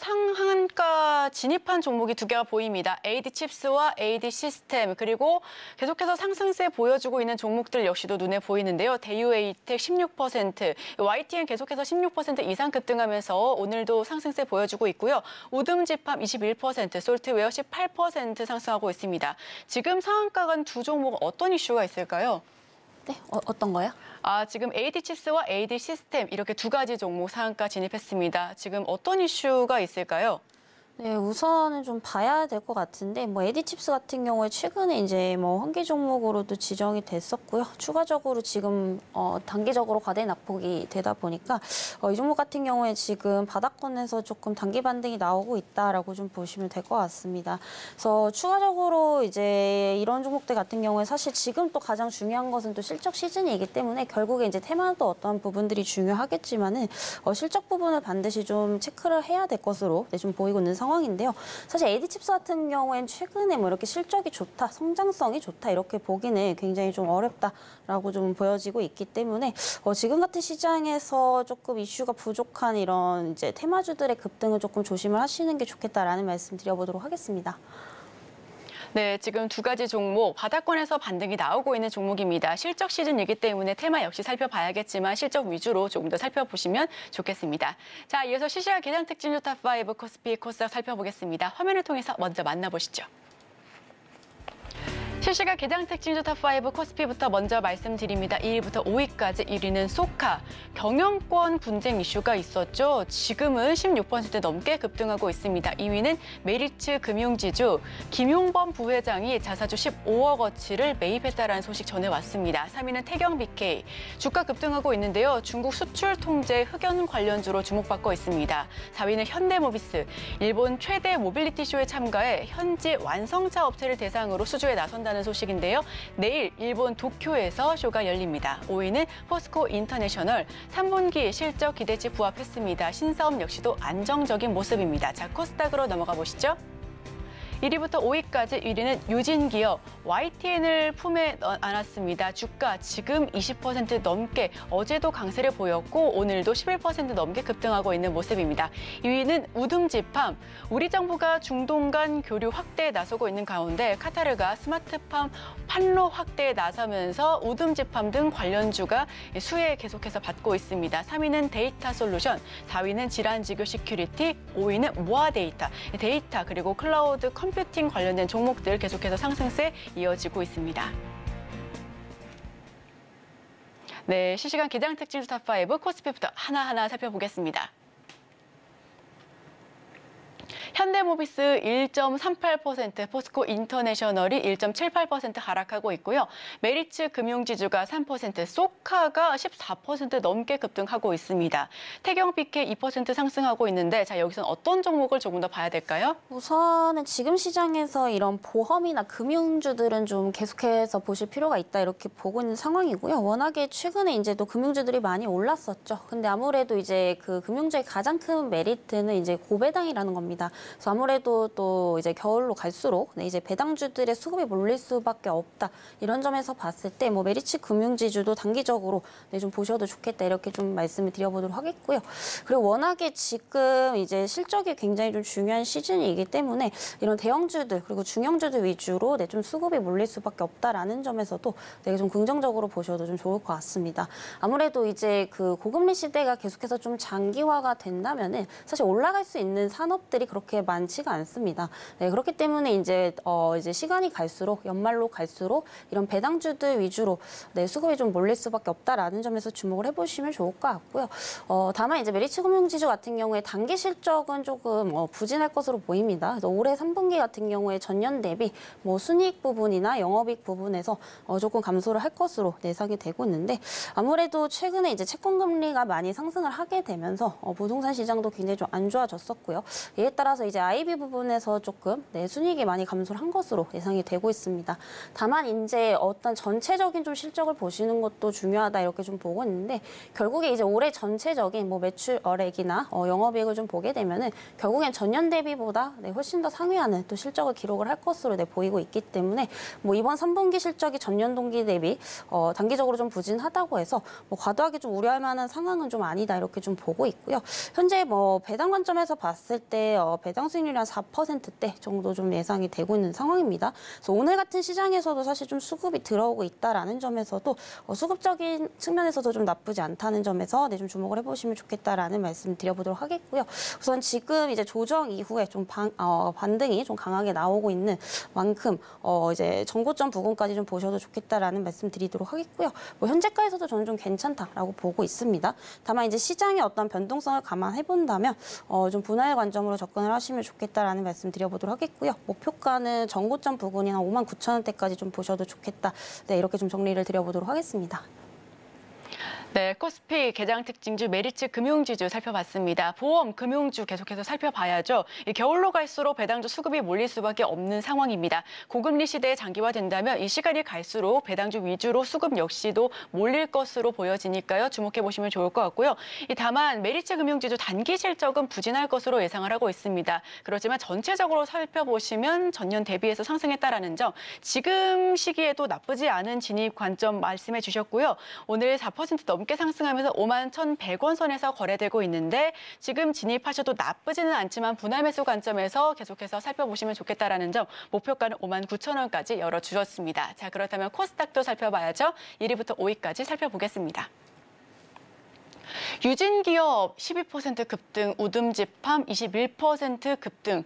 S3: 상한가 진입한 종목이 두 개가 보입니다. 에이디칩스와 에이디시스템, 그리고 계속해서 상승세 보여주고 있는 종목들 역시도 눈에 보이는데요. 대유에이텍 십육 퍼센트, 와이티엔 계속해서 십육 퍼센트 이상 급등하면서 오늘도 상승세 보여주고 있고요. 우듬지팜 이십일 퍼센트, 솔트웨어 십팔 퍼센트 상승하고 있습니다. 지금 상한가 간 두 종목 어떤 이슈가 있을까요?
S5: 네, 어, 어떤 거요?
S3: 아, 지금 에이디칩스와 에이디시스템 이렇게 두 가지 종목 상한가 진입했습니다. 지금 어떤 이슈가 있을까요?
S5: 네, 우선은 좀 봐야 될 것 같은데, 뭐 에이디칩스 같은 경우에 최근에 이제 뭐 환기 종목으로도 지정이 됐었고요. 추가적으로 지금 어, 단기적으로 과대 낙폭이 되다 보니까 어, 이 종목 같은 경우에 지금 바닥권에서 조금 단기 반등이 나오고 있다라고 좀 보시면 될 것 같습니다. 그래서 추가적으로 이제 이런 종목들 같은 경우에 사실 지금 또 가장 중요한 것은 또 실적 시즌이기 때문에 결국에 이제 테마도 어떤 부분들이 중요하겠지만은 어, 실적 부분을 반드시 좀 체크를 해야 될 것으로 네, 좀 보이고 있는 상황. 상황인데요. 사실 에이디칩스 같은 경우엔 최근에 뭐 이렇게 실적이 좋다, 성장성이 좋다 이렇게 보기는 굉장히 좀 어렵다라고 좀 보여지고 있기 때문에 어, 지금 같은 시장에서 조금 이슈가 부족한 이런 이제 테마주들의 급등을 조금 조심을 하시는 게 좋겠다라는 말씀 드려보도록 하겠습니다.
S3: 네, 지금 두 가지 종목 바닥권에서 반등이 나오고 있는 종목입니다. 실적 시즌이기 때문에 테마 역시 살펴봐야겠지만 실적 위주로 조금 더 살펴보시면 좋겠습니다. 자, 이어서 실시간 개장 특징주 탑오 코스피 코스닥 살펴보겠습니다. 화면을 통해서 먼저 만나보시죠. 실시간 개장 특징주 탑오 코스피부터 먼저 말씀드립니다. 일 위부터 오 위까지 일 위는 소카. 경영권 분쟁 이슈가 있었죠. 지금은 십육 퍼센트 넘게 급등하고 있습니다. 이 위는 메리츠 금융지주. 김용범 부회장이 자사주 십오억 어치를 매입했다라는 소식 전해왔습니다. 삼 위는 태경비케이. 주가 급등하고 있는데요. 중국 수출 통제 흑연 관련주로 주목받고 있습니다. 사 위는 현대모비스. 일본 최대 모빌리티 쇼에 참가해 현지 완성차 업체를 대상으로 수주에 나선다는 소식인데요. 내일 일본 도쿄에서 쇼가 열립니다. 오 위는 포스코 인터내셔널. 삼 분기 실적 기대치 부합했습니다. 신사업 역시도 안정적인 모습입니다. 자, 코스닥으로 넘어가 보시죠. 일 위부터 오 위까지 일 위는 유진기업, 와이티엔을 품에 안았습니다. 주가 지금 이십 퍼센트 넘게 어제도 강세를 보였고 오늘도 십일 퍼센트 넘게 급등하고 있는 모습입니다. 이 위는 우듬지팜, 우리 정부가 중동 간 교류 확대에 나서고 있는 가운데 카타르가 스마트팜 판로 확대에 나서면서 우듬지팜 등 관련주가 수혜 계속해서 받고 있습니다. 삼 위는 데이터솔루션, 사 위는 질환지교 시큐리티, 오 위는 모아데이터, 데이터 그리고 클라우드 컴퓨팅 컴퓨팅 관련된 종목들 계속해서 상승세 이어지고 있습니다. 네, 실시간 개장 특징주 탑오 코스피부터 하나하나 살펴보겠습니다. 현대모비스 일 점 삼팔 퍼센트, 포스코 인터내셔널이 일 점 칠팔 퍼센트 하락하고 있고요. 메리츠 금융지주가 삼 퍼센트, 소카가 십사 퍼센트 넘게 급등하고 있습니다. 태경비케이 이 퍼센트 상승하고 있는데 자 여기서는 어떤 종목을 조금 더 봐야 될까요?
S5: 우선은 지금 시장에서 이런 보험이나 금융주들은 좀 계속해서 보실 필요가 있다 이렇게 보고 있는 상황이고요. 워낙에 최근에 이제 또 금융주들이 많이 올랐었죠. 근데 아무래도 이제 그 금융주의 가장 큰 메리트는 이제 고배당이라는 겁니다. 그래서 아무래도 또 이제 겨울로 갈수록 네, 이제 배당주들의 수급이 몰릴 수밖에 없다. 이런 점에서 봤을 때 뭐 메리츠 금융지주도 단기적으로 네, 좀 보셔도 좋겠다 이렇게 좀 말씀을 드려보도록 하겠고요. 그리고 워낙에 지금 이제 실적이 굉장히 좀 중요한 시즌이기 때문에 이런 대형주들 그리고 중형주들 위주로 네, 좀 수급이 몰릴 수밖에 없다라는 점에서도 되게 좀 긍정적으로 보셔도 좀 좋을 것 같습니다. 아무래도 이제 그 고금리 시대가 계속해서 좀 장기화가 된다면은 사실 올라갈 수 있는 산업들이 그렇게 많지가 않습니다. 네, 그렇기 때문에 이제 어 이제 시간이 갈수록 연말로 갈수록 이런 배당주들 위주로 네, 수급이 좀 몰릴 수밖에 없다라는 점에서 주목을 해보시면 좋을 것 같고요. 어 다만 이제 메리츠 금융지주 같은 경우에 단기 실적은 조금 어, 부진할 것으로 보입니다. 그래서 올해 삼 분기 같은 경우에 전년 대비 뭐 순이익 부분이나 영업이익 부분에서 어, 조금 감소를 할 것으로 예상이 되고 있는데 아무래도 최근에 이제 채권 금리가 많이 상승을 하게 되면서 어, 부동산 시장도 굉장히 좀 안 좋아졌었고요. 이에 따라서 이제 아이비 부분에서 조금 네, 순이익이 많이 감소를 한 것으로 예상이 되고 있습니다. 다만 이제 어떤 전체적인 좀 실적을 보시는 것도 중요하다 이렇게 좀 보고 있는데 결국에 이제 올해 전체적인 뭐 매출액이나 어, 영업이익을 좀 보게 되면은 결국엔 전년 대비보다 네, 훨씬 더 상회하는 또 실적을 기록을 할 것으로 네, 보이고 있기 때문에 뭐 이번 삼 분기 실적이 전년 동기 대비 어, 단기적으로 좀 부진하다고 해서 뭐 과도하게 좀 우려할 만한 상황은 좀 아니다 이렇게 좀 보고 있고요. 현재 뭐 배당 관점에서 봤을 때 어, 배당 수익률이 한 사 퍼센트대 정도 좀 예상이 되고 있는 상황입니다. 그래서 오늘 같은 시장에서도 사실 좀 수급이 들어오고 있다라는 점에서도 어, 수급적인 측면에서도 좀 나쁘지 않다는 점에서 네, 좀 주목을 해보시면 좋겠다라는 말씀 드려보도록 하겠고요. 우선 지금 이제 조정 이후에 좀 반, 어, 반등이 좀 강하게 나오고 있는 만큼 어, 이제 전고점 부근까지 좀 보셔도 좋겠다라는 말씀 드리도록 하겠고요. 뭐 현재가에서도 저는 좀 괜찮다라고 보고 있습니다. 다만 이제 시장의 어떤 변동성을 감안해 본다면 어, 좀 분할 관점으로 접근을 하시면 좋겠다라는 말씀 드려보도록 하겠고요. 목표가는 전고점 부근이 한 오만 구천 원대까지 좀 보셔도 좋겠다. 네, 이렇게 좀 정리를 드려보도록 하겠습니다.
S3: 네, 코스피 개장 특징주 메리츠 금융지주 살펴봤습니다. 보험, 금융주 계속해서 살펴봐야죠. 이 겨울로 갈수록 배당주 수급이 몰릴 수밖에 없는 상황입니다. 고금리 시대에 장기화된다면 이 시간이 갈수록 배당주 위주로 수급 역시도 몰릴 것으로 보여지니까요. 주목해보시면 좋을 것 같고요. 이 다만 메리츠 금융지주 단기 실적은 부진할 것으로 예상을 하고 있습니다. 그렇지만 전체적으로 살펴보시면 전년 대비해서 상승했다라는 점, 지금 시기에도 나쁘지 않은 진입 관점 말씀해 주셨고요. 오늘 사 퍼센트 넘게 상승하면서 오만 천백 원 선에서 거래되고 있는데 지금 진입하셔도 나쁘지는 않지만 분할 매수 관점에서 계속해서 살펴보시면 좋겠다라는 점, 목표가는 오만 구천 원까지 열어주셨습니다. 자, 그렇다면 코스닥도 살펴봐야죠. 일 위부터 오 위까지 살펴보겠습니다. 유진기업 십이 퍼센트 급등, 우듬지팜 이십일 퍼센트 급등,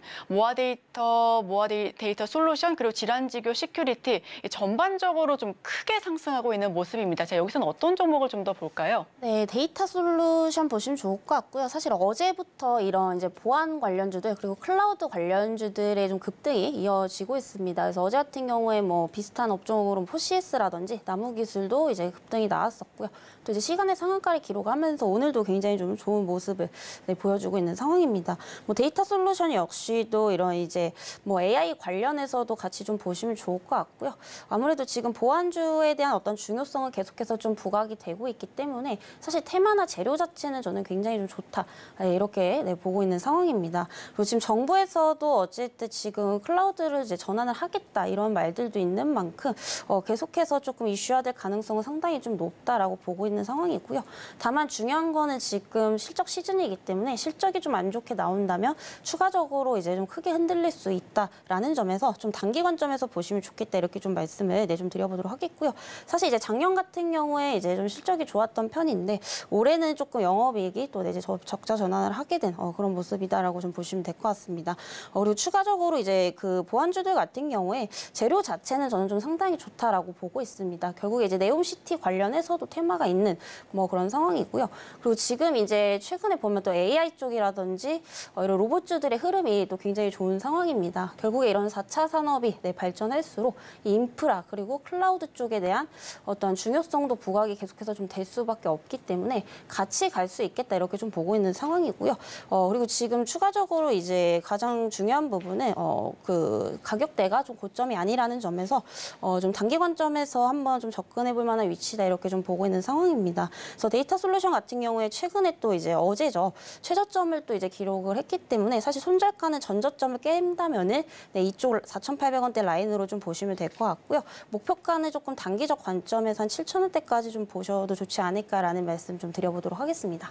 S3: 모아데이터, 모아데이터 솔루션, 그리고 질환지교 시큐리티 전반적으로 좀 크게 상승하고 있는 모습입니다. 자, 여기서는 어떤 종목을 좀 더 볼까요?
S5: 네, 데이터 솔루션 보시면 좋을 것 같고요. 사실 어제부터 이런 이제 보안 관련주들 그리고 클라우드 관련주들의 좀 급등이 이어지고 있습니다. 그래서 어제 같은 경우에 뭐 비슷한 업종으로 포시에스라든지 나무기술도 이제 급등이 나왔었고요. 또 이제 시간의 상한가를 기록하면서 오늘도 굉장히 좀 좋은 모습을 네, 보여주고 있는 상황입니다. 뭐 데이터 솔루션 역시도 이런 이제 뭐 에이아이 관련해서도 같이 좀 보시면 좋을 것 같고요. 아무래도 지금 보안주에 대한 어떤 중요성은 계속해서 좀 부각이 되고 있기 때문에 사실 테마나 재료 자체는 저는 굉장히 좀 좋다 이렇게 네, 보고 있는 상황입니다. 그리고 지금 정부에서도 어쨌든 지금 클라우드를 이제 전환을 하겠다 이런 말들도 있는 만큼 어, 계속해서 조금 이슈화될 가능성은 상당히 좀 높다라고 보고 있는 상황이고요. 다만 중요한 거는 지금 실적 시즌이기 때문에 실적이 좀 안 좋게 나온다면 추가적으로 이제 좀 크게 흔들릴 수 있다라는 점에서 좀 단기 관점에서 보시면 좋겠다 이렇게 좀 말씀을 네, 좀 드려보도록 하겠고요. 사실 이제 작년 같은 경우에 이제 좀 실적이 좋았던 편인데 올해는 조금 영업이익이 또 이제 적자 전환을 하게 된 어, 그런 모습이다라고 좀 보시면 될 것 같습니다. 어, 그리고 추가적으로 이제 그 보안주들 같은 경우에 재료 자체는 저는 좀 상당히 좋다라고 보고 있습니다. 결국에 이제 네옴시티 관련해서도 테마가 있는 뭐 그런 상황이고요. 그리고 지금 이제 최근에 보면 또 에이아이 쪽이라든지 어, 이런 로봇주들의 흐름이 또 굉장히 좋은 상황입니다. 결국에 이런 사 차 산업이 네, 발전할수록 이 인프라 그리고 클라우드 쪽에 대한 어떤 중요성도 부각이 계속해서 좀 될 수밖에 없기 때문에 같이 갈 수 있겠다 이렇게 좀 보고 있는 상황이고요. 어, 그리고 지금 추가적으로 이제 가장 중요한 부분은 어, 그 가격대가 좀 고점이 아니라는 점에서 어, 좀 단기 관점에서 한번 좀 접근해 볼 만한 위치다 이렇게 좀 보고 있는 상황입니다. 그래서 데이터 솔루션 같은 경우에 최근에 또 이제 어제죠. 최저점을 또 이제 기록을 했기 때문에 사실 손절가는 전저점을 깬다면은 네, 이쪽 사천팔백 원대 라인으로 좀 보시면 될 것 같고요. 목표가는 조금 단기적 관점에서 한 칠천 원대까지 좀 보셔도 좋지 않을까라는 말씀 좀 드려보도록 하겠습니다.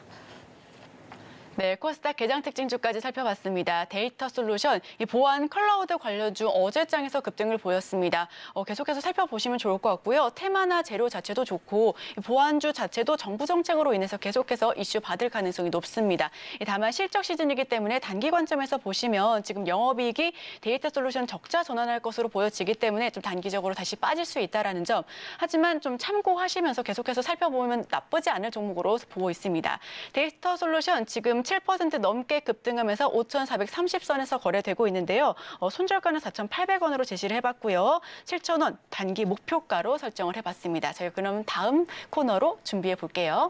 S3: 네, 코스닥 개장 특징주까지 살펴봤습니다. 데이터 솔루션, 이 보안 클라우드 관련주 어제장에서 급등을 보였습니다. 어, 계속해서 살펴보시면 좋을 것 같고요. 테마나 재료 자체도 좋고 보안주 자체도 정부 정책으로 인해서 계속해서 이슈 받을 가능성이 높습니다. 다만 실적 시즌이기 때문에 단기 관점에서 보시면 지금 영업이익이 데이터 솔루션 적자 전환할 것으로 보여지기 때문에 좀 단기적으로 다시 빠질 수 있다는 점. 하지만 좀 참고하시면서 계속해서 살펴보면 나쁘지 않을 종목으로 보고 있습니다. 데이터 솔루션 지금 칠 퍼센트 넘게 급등하면서 오천사백삼십 선에서 거래되고 있는데요. 어, 손절가는 사천팔백 원으로 제시를 해봤고요. 칠천 원 단기 목표가로 설정을 해봤습니다. 저희 그럼 다음 코너로 준비해 볼게요.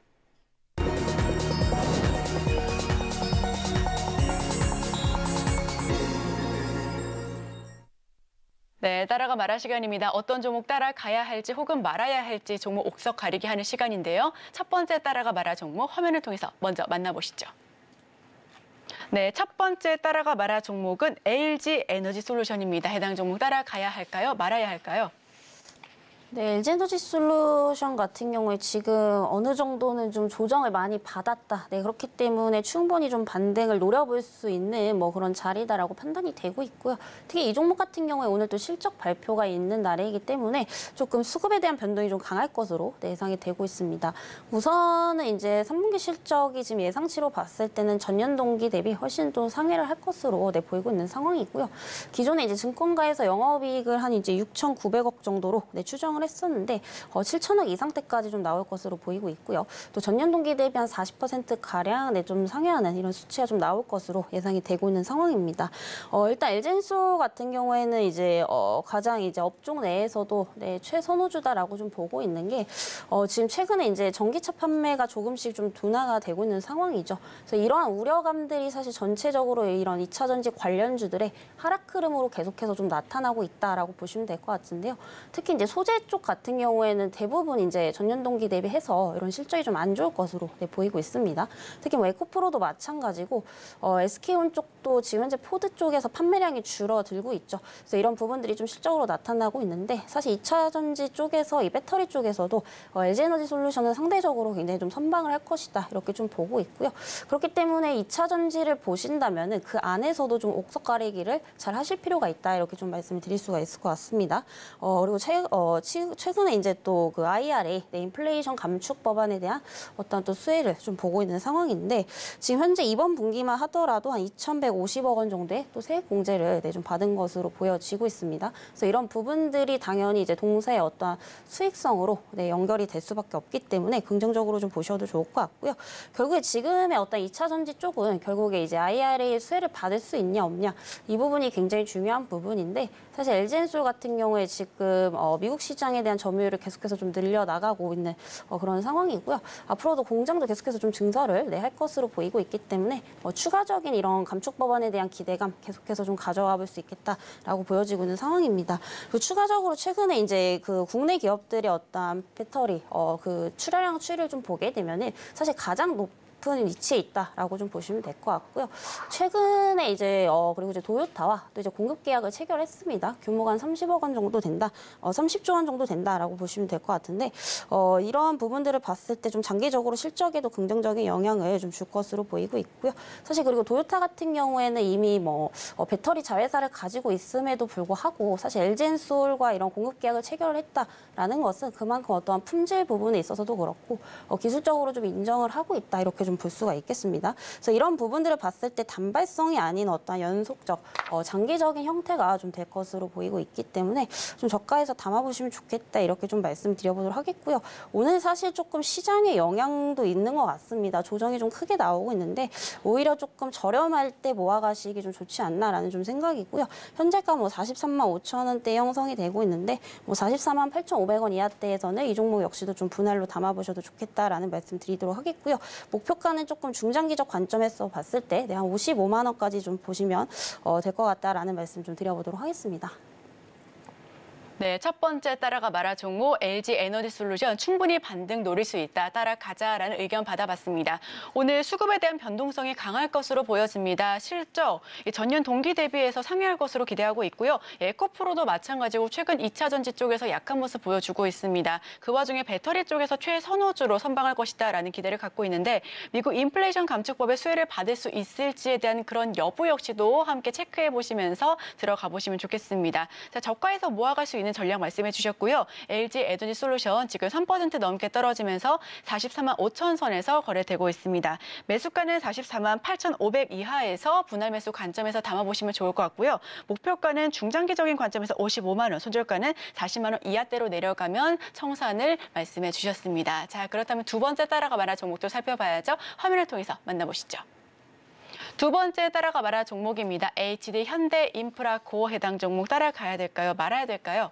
S3: 네, 따라가 말할 시간입니다. 어떤 종목 따라가야 할지 혹은 말아야 할지 종목 옥석 가리기 하는 시간인데요. 첫 번째 따라가 말할 종목 화면을 통해서 먼저 만나보시죠. 네, 첫 번째 따라가 말할 종목은 엘지 에너지 솔루션입니다. 해당 종목 따라가야 할까요? 말아야 할까요?
S5: 네, 엘지에너지 솔루션 같은 경우에 지금 어느 정도는 좀 조정을 많이 받았다. 네, 그렇기 때문에 충분히 좀 반등을 노려볼 수 있는 뭐 그런 자리다라고 판단이 되고 있고요. 특히 이 종목 같은 경우에 오늘 또 실적 발표가 있는 날이기 때문에 조금 수급에 대한 변동이 좀 강할 것으로 네, 예상이 되고 있습니다. 우선은 이제 삼 분기 실적이 지금 예상치로 봤을 때는 전년 동기 대비 훨씬 또 상회를 할 것으로 네, 보이고 있는 상황이고요. 기존에 이제 증권가에서 영업이익을 한 이제 육천구백억 정도로 네, 추정을 했었는데 어, 칠천억 이상대까지 좀 나올 것으로 보이고 있고요. 또 전년 동기 대비 한 사십 퍼센트 가량 네, 좀 상회하는 이런 수치가 좀 나올 것으로 예상이 되고 있는 상황입니다. 어, 일단 엘젠소 같은 경우에는 이제 어, 가장 이제 업종 내에서도 네, 최선호주다라고 좀 보고 있는 게 어, 지금 최근에 이제 전기차 판매가 조금씩 좀 둔화가 되고 있는 상황이죠. 그래서 이러한 우려감들이 사실 전체적으로 이런 이 차 전지 관련주들의 하락 흐름으로 계속해서 좀 나타나고 있다라고 보시면 될 것 같은데요. 특히 이제 소재 쪽 같은 경우에는 대부분 이제 전년 동기 대비해서 이런 실적이 좀 안 좋을 것으로 네, 보이고 있습니다. 특히 뭐 에코프로도 마찬가지고 어, 에스케이온 쪽 또 지금 현재 포드 쪽에서 판매량이 줄어들고 있죠. 그래서 이런 부분들이 좀 실적으로 나타나고 있는데 사실 이차 전지 쪽에서 이 배터리 쪽에서도 어, 엘지에너지솔루션은 상대적으로 굉장히 좀 선방을 할 것이다 이렇게 좀 보고 있고요. 그렇기 때문에 이차 전지를 보신다면은 그 안에서도 좀 옥석 가리기를 잘 하실 필요가 있다 이렇게 좀 말씀을 드릴 수가 있을 것 같습니다. 어, 그리고 최, 어, 최근에 이제 또 그 아이알에이, 네, 인플레이션 감축 법안에 대한 어떤 또 수혜를 좀 보고 있는 상황인데 지금 현재 이번 분기만 하더라도 한 이천백오십억 원 정도의 또 세액 공제를 네, 좀 받은 것으로 보여지고 있습니다. 그래서 이런 부분들이 당연히 이제 동사의 어떠한 수익성으로 네, 연결이 될 수밖에 없기 때문에 긍정적으로 좀 보셔도 좋을 것 같고요. 결국에 지금의 어떤 이차 전지 쪽은 결국에 이제 아이알에이 수혜를 받을 수 있냐 없냐 이 부분이 굉장히 중요한 부분인데 사실 엘지엔솔 같은 경우에 지금 어, 미국 시장에 대한 점유율을 계속해서 좀 늘려 나가고 있는 어, 그런 상황이고요. 앞으로도 공장도 계속해서 좀 증설을 네, 할 것으로 보이고 있기 때문에 어, 추가적인 이런 감축 법안에 대한 기대감 계속해서 좀 가져와 볼 수 있겠다라고 보여지고 있는 상황입니다. 그리고 추가적으로 최근에 이제 그 국내 기업들의 어떤 배터리 어, 그 출하량 추이를 좀 보게 되면은 사실 가장 높 높은 위치에 있다라고 좀 보시면 될 것 같고요. 최근에 이제 어 그리고 이제 도요타와 또 이제 공급 계약을 체결했습니다. 규모가 한 삼십억 원 정도 된다, 어 삼십조 원 정도 된다라고 보시면 될 것 같은데 어 이러한 부분들을 봤을 때 좀 장기적으로 실적에도 긍정적인 영향을 좀 줄 것으로 보이고 있고요. 사실 그리고 도요타 같은 경우에는 이미 뭐 어 배터리 자회사를 가지고 있음에도 불구하고 사실 엘지엔솔과 이런 공급 계약을 체결을 했다라는 것은 그만큼 어떠한 품질 부분에 있어서도 그렇고 어 기술적으로 좀 인정을 하고 있다 이렇게 좀 볼 수가 있겠습니다. 그래서 이런 부분들을 봤을 때 단발성이 아닌 어떤 연속적, 어, 장기적인 형태가 좀 될 것으로 보이고 있기 때문에 좀 저가에서 담아보시면 좋겠다 이렇게 좀 말씀드려보도록 하겠고요. 오늘 사실 조금 시장에 영향도 있는 것 같습니다. 조정이 좀 크게 나오고 있는데 오히려 조금 저렴할 때 모아가시기 좀 좋지 않나라는 좀 생각이고요. 현재가 뭐 사십삼만 오천 원대 형성이 되고 있는데 뭐 사십사만 팔천오백 원 이하대에서는 이 종목 역시도 좀 분할로 담아보셔도 좋겠다라는 말씀 드리도록 하겠고요. 목표 가는 조금 중장기적 관점에서 봤을 때 한 오십오만 원까지 좀 보시면 어, 될 것 같다라는 말씀 좀 드려보도록 하겠습니다.
S3: 네, 첫 번째 따라가 마라 종목 엘지에너지솔루션 충분히 반등 노릴 수 있다. 따라가자라는 의견 받아봤습니다. 오늘 수급에 대한 변동성이 강할 것으로 보여집니다. 실적 전년 동기 대비해서 상회할 것으로 기대하고 있고요. 에코프로도 마찬가지고 최근 이차 전지 쪽에서 약한 모습 보여주고 있습니다. 그 와중에 배터리 쪽에서 최선호주로 선방할 것이다라는 기대를 갖고 있는데 미국 인플레이션 감축법의 수혜를 받을 수 있을지에 대한 그런 여부 역시도 함께 체크해 보시면서 들어가 보시면 좋겠습니다. 자, 저가에서 모아갈 수 있는 전략 말씀해 주셨고요. 엘지에너지솔루션 지금 삼 퍼센트 넘게 떨어지면서 사십사만 오천 선에서 거래되고 있습니다. 매수가는 사십사만 팔천오백 이하에서 분할 매수 관점에서 담아보시면 좋을 것 같고요. 목표가는 중장기적인 관점에서 오십오만 원, 손절가는 사십만 원 이하대로 내려가면 청산을 말씀해 주셨습니다. 자, 그렇다면 두 번째 따라가 마라 종목도 살펴봐야죠. 화면을 통해서 만나보시죠. 두 번째 따라가 마라 종목입니다. 에이치디 현대인프라코어 해당 종목 따라가야 될까요? 말아야 될까요?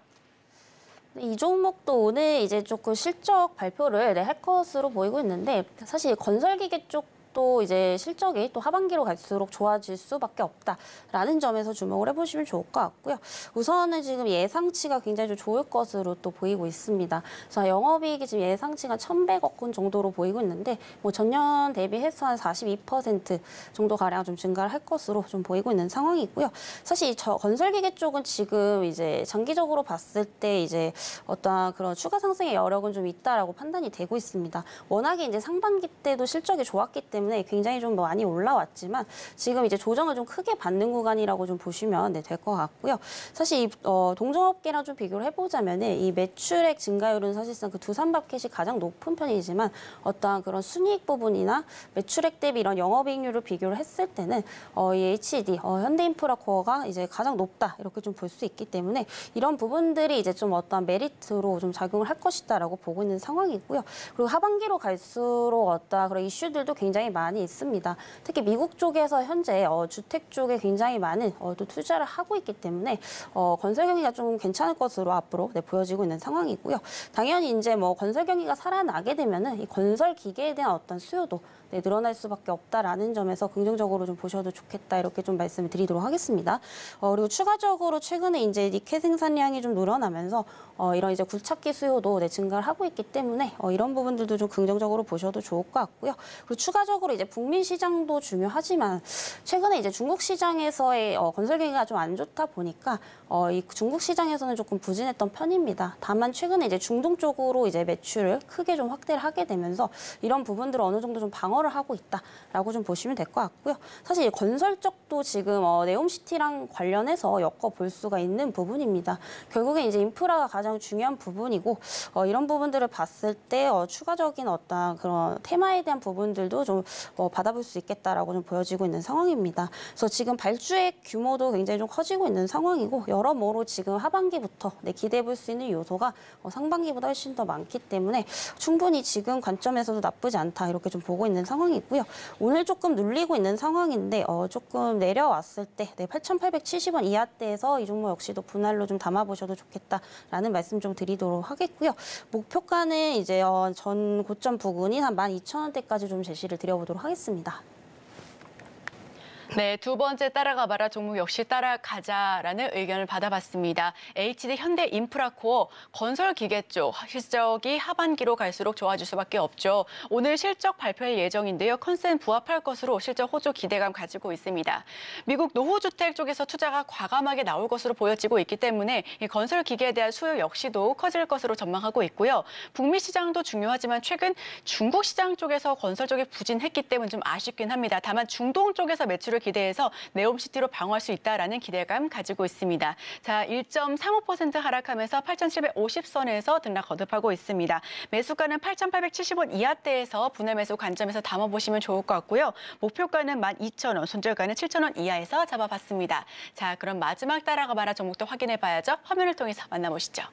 S5: 이 종목도 오늘 이제 조금 실적 발표를 네, 할 것으로 보이고 있는데 사실 건설기계 쪽 또 이제 실적이 또 하반기로 갈수록 좋아질 수밖에 없다라는 점에서 주목을 해보시면 좋을 것 같고요. 우선은 지금 예상치가 굉장히 좀 좋을 것으로 또 보이고 있습니다. 그래서 영업이익이 지금 예상치가 천백억 원 정도로 보이고 있는데 뭐 전년 대비해서 한 사십이 퍼센트 정도 가량 좀 증가를 할 것으로 좀 보이고 있는 상황이고요. 사실 저 건설기계 쪽은 지금 이제 장기적으로 봤을 때 이제 어떤 그런 추가 상승의 여력은 좀 있다라고 판단이 되고 있습니다. 워낙에 이제 상반기 때도 실적이 좋았기 때문에 굉장히 좀 많이 올라왔지만 지금 이제 조정을 좀 크게 받는 구간이라고 좀 보시면 네, 될 것 같고요. 사실 이 어, 동종업계랑 좀 비교를 해보자면 이 매출액 증가율은 사실상 그 두산밥켓이 가장 높은 편이지만 어떠한 그런 순이익 부분이나 매출액 대비 이런 영업이익률을 비교를 했을 때는 어, 이 에이치디 어, 현대인프라코어가 이제 가장 높다 이렇게 좀 볼 수 있기 때문에 이런 부분들이 이제 좀 어떠한 메리트로 좀 작용을 할 것이다라고 보고 있는 상황이고요. 그리고 하반기로 갈수록 어떠한 그런 이슈들도 굉장히 많이 있습니다. 특히 미국 쪽에서 현재 어, 주택 쪽에 굉장히 많은 어, 또 투자를 하고 있기 때문에 어, 건설 경기가 좀 괜찮을 것으로 앞으로 네, 보여지고 있는 상황이고요. 당연히 이제 뭐 건설 경기가 살아나게 되면은 이 건설 기계에 대한 어떤 수요도 네, 늘어날 수밖에 없다라는 점에서 긍정적으로 좀 보셔도 좋겠다 이렇게 좀 말씀을 드리도록 하겠습니다. 어, 그리고 추가적으로 최근에 이제 니켈 생산량이 좀 늘어나면서 어, 이런 이제 굴착기 수요도 네, 증가를 하고 있기 때문에 어, 이런 부분들도 좀 긍정적으로 보셔도 좋을 것 같고요. 그리고 추가적으로 결과적으로 이제 북미 시장도 중요하지만 최근에 이제 중국 시장에서의 어, 건설 경기가 좀 안 좋다 보니까 어, 이 중국 시장에서는 조금 부진했던 편입니다. 다만 최근에 이제 중동 쪽으로 이제 매출을 크게 좀 확대를 하게 되면서 이런 부분들을 어느 정도 좀 방어를 하고 있다라고 좀 보시면 될 것 같고요. 사실 이 건설 쪽도 지금 어, 네옴시티랑 관련해서 엮어볼 수가 있는 부분입니다. 결국에 이제 인프라가 가장 중요한 부분이고 어, 이런 부분들을 봤을 때 어, 추가적인 어떤 그런 테마에 대한 부분들도 좀 어, 받아볼 수 있겠다라고 좀 보여지고 있는 상황입니다. 그래서 지금 발주액 규모도 굉장히 좀 커지고 있는 상황이고 여러모로 지금 하반기부터 네, 기대해 볼 수 있는 요소가 어, 상반기보다 훨씬 더 많기 때문에 충분히 지금 관점에서도 나쁘지 않다 이렇게 좀 보고 있는 상황이고요. 오늘 조금 눌리고 있는 상황인데 어, 조금 내려왔을 때 네, 팔천팔백칠십 원 이하대에서 이 종목 역시도 분할로 좀 담아보셔도 좋겠다라는 말씀 좀 드리도록 하겠고요. 목표가는 이제 어, 전 고점 부근인 한 만 이천 원대까지 좀 제시를 드려보도록 하겠습니다.
S3: 네, 두 번째 따라가봐라 종목 역시 따라가자라는 의견을 받아봤습니다. 에이치디 현대인프라코어 건설기계 쪽 실적이 하반기로 갈수록 좋아질 수밖에 없죠. 오늘 실적 발표할 예정인데요. 컨센 부합할 것으로 실적 호조 기대감 가지고 있습니다. 미국 노후주택 쪽에서 투자가 과감하게 나올 것으로 보여지고 있기 때문에 이 건설기계에 대한 수요 역시도 커질 것으로 전망하고 있고요. 북미 시장도 중요하지만 최근 중국 시장 쪽에서 건설 쪽이 부진했기 때문에 좀 아쉽긴 합니다. 다만 중동 쪽에서 매출을 기대해서 네옴시티로 방어할 수 있다라는 기대감 가지고 있습니다. 자, 일 점 삼오 퍼센트 하락하면서 팔천칠백오십 선에서 등락 거듭하고 있습니다. 매수가는 팔천팔백칠십 원 이하대에서 분할 매수 관점에서 담아보시면 좋을 것 같고요. 목표가는 만 이천 원, 손절가는 칠천 원 이하에서 잡아봤습니다. 자, 그럼 마지막 따라가봐라 종목도 확인해 봐야죠. 화면을 통해서 만나보시죠.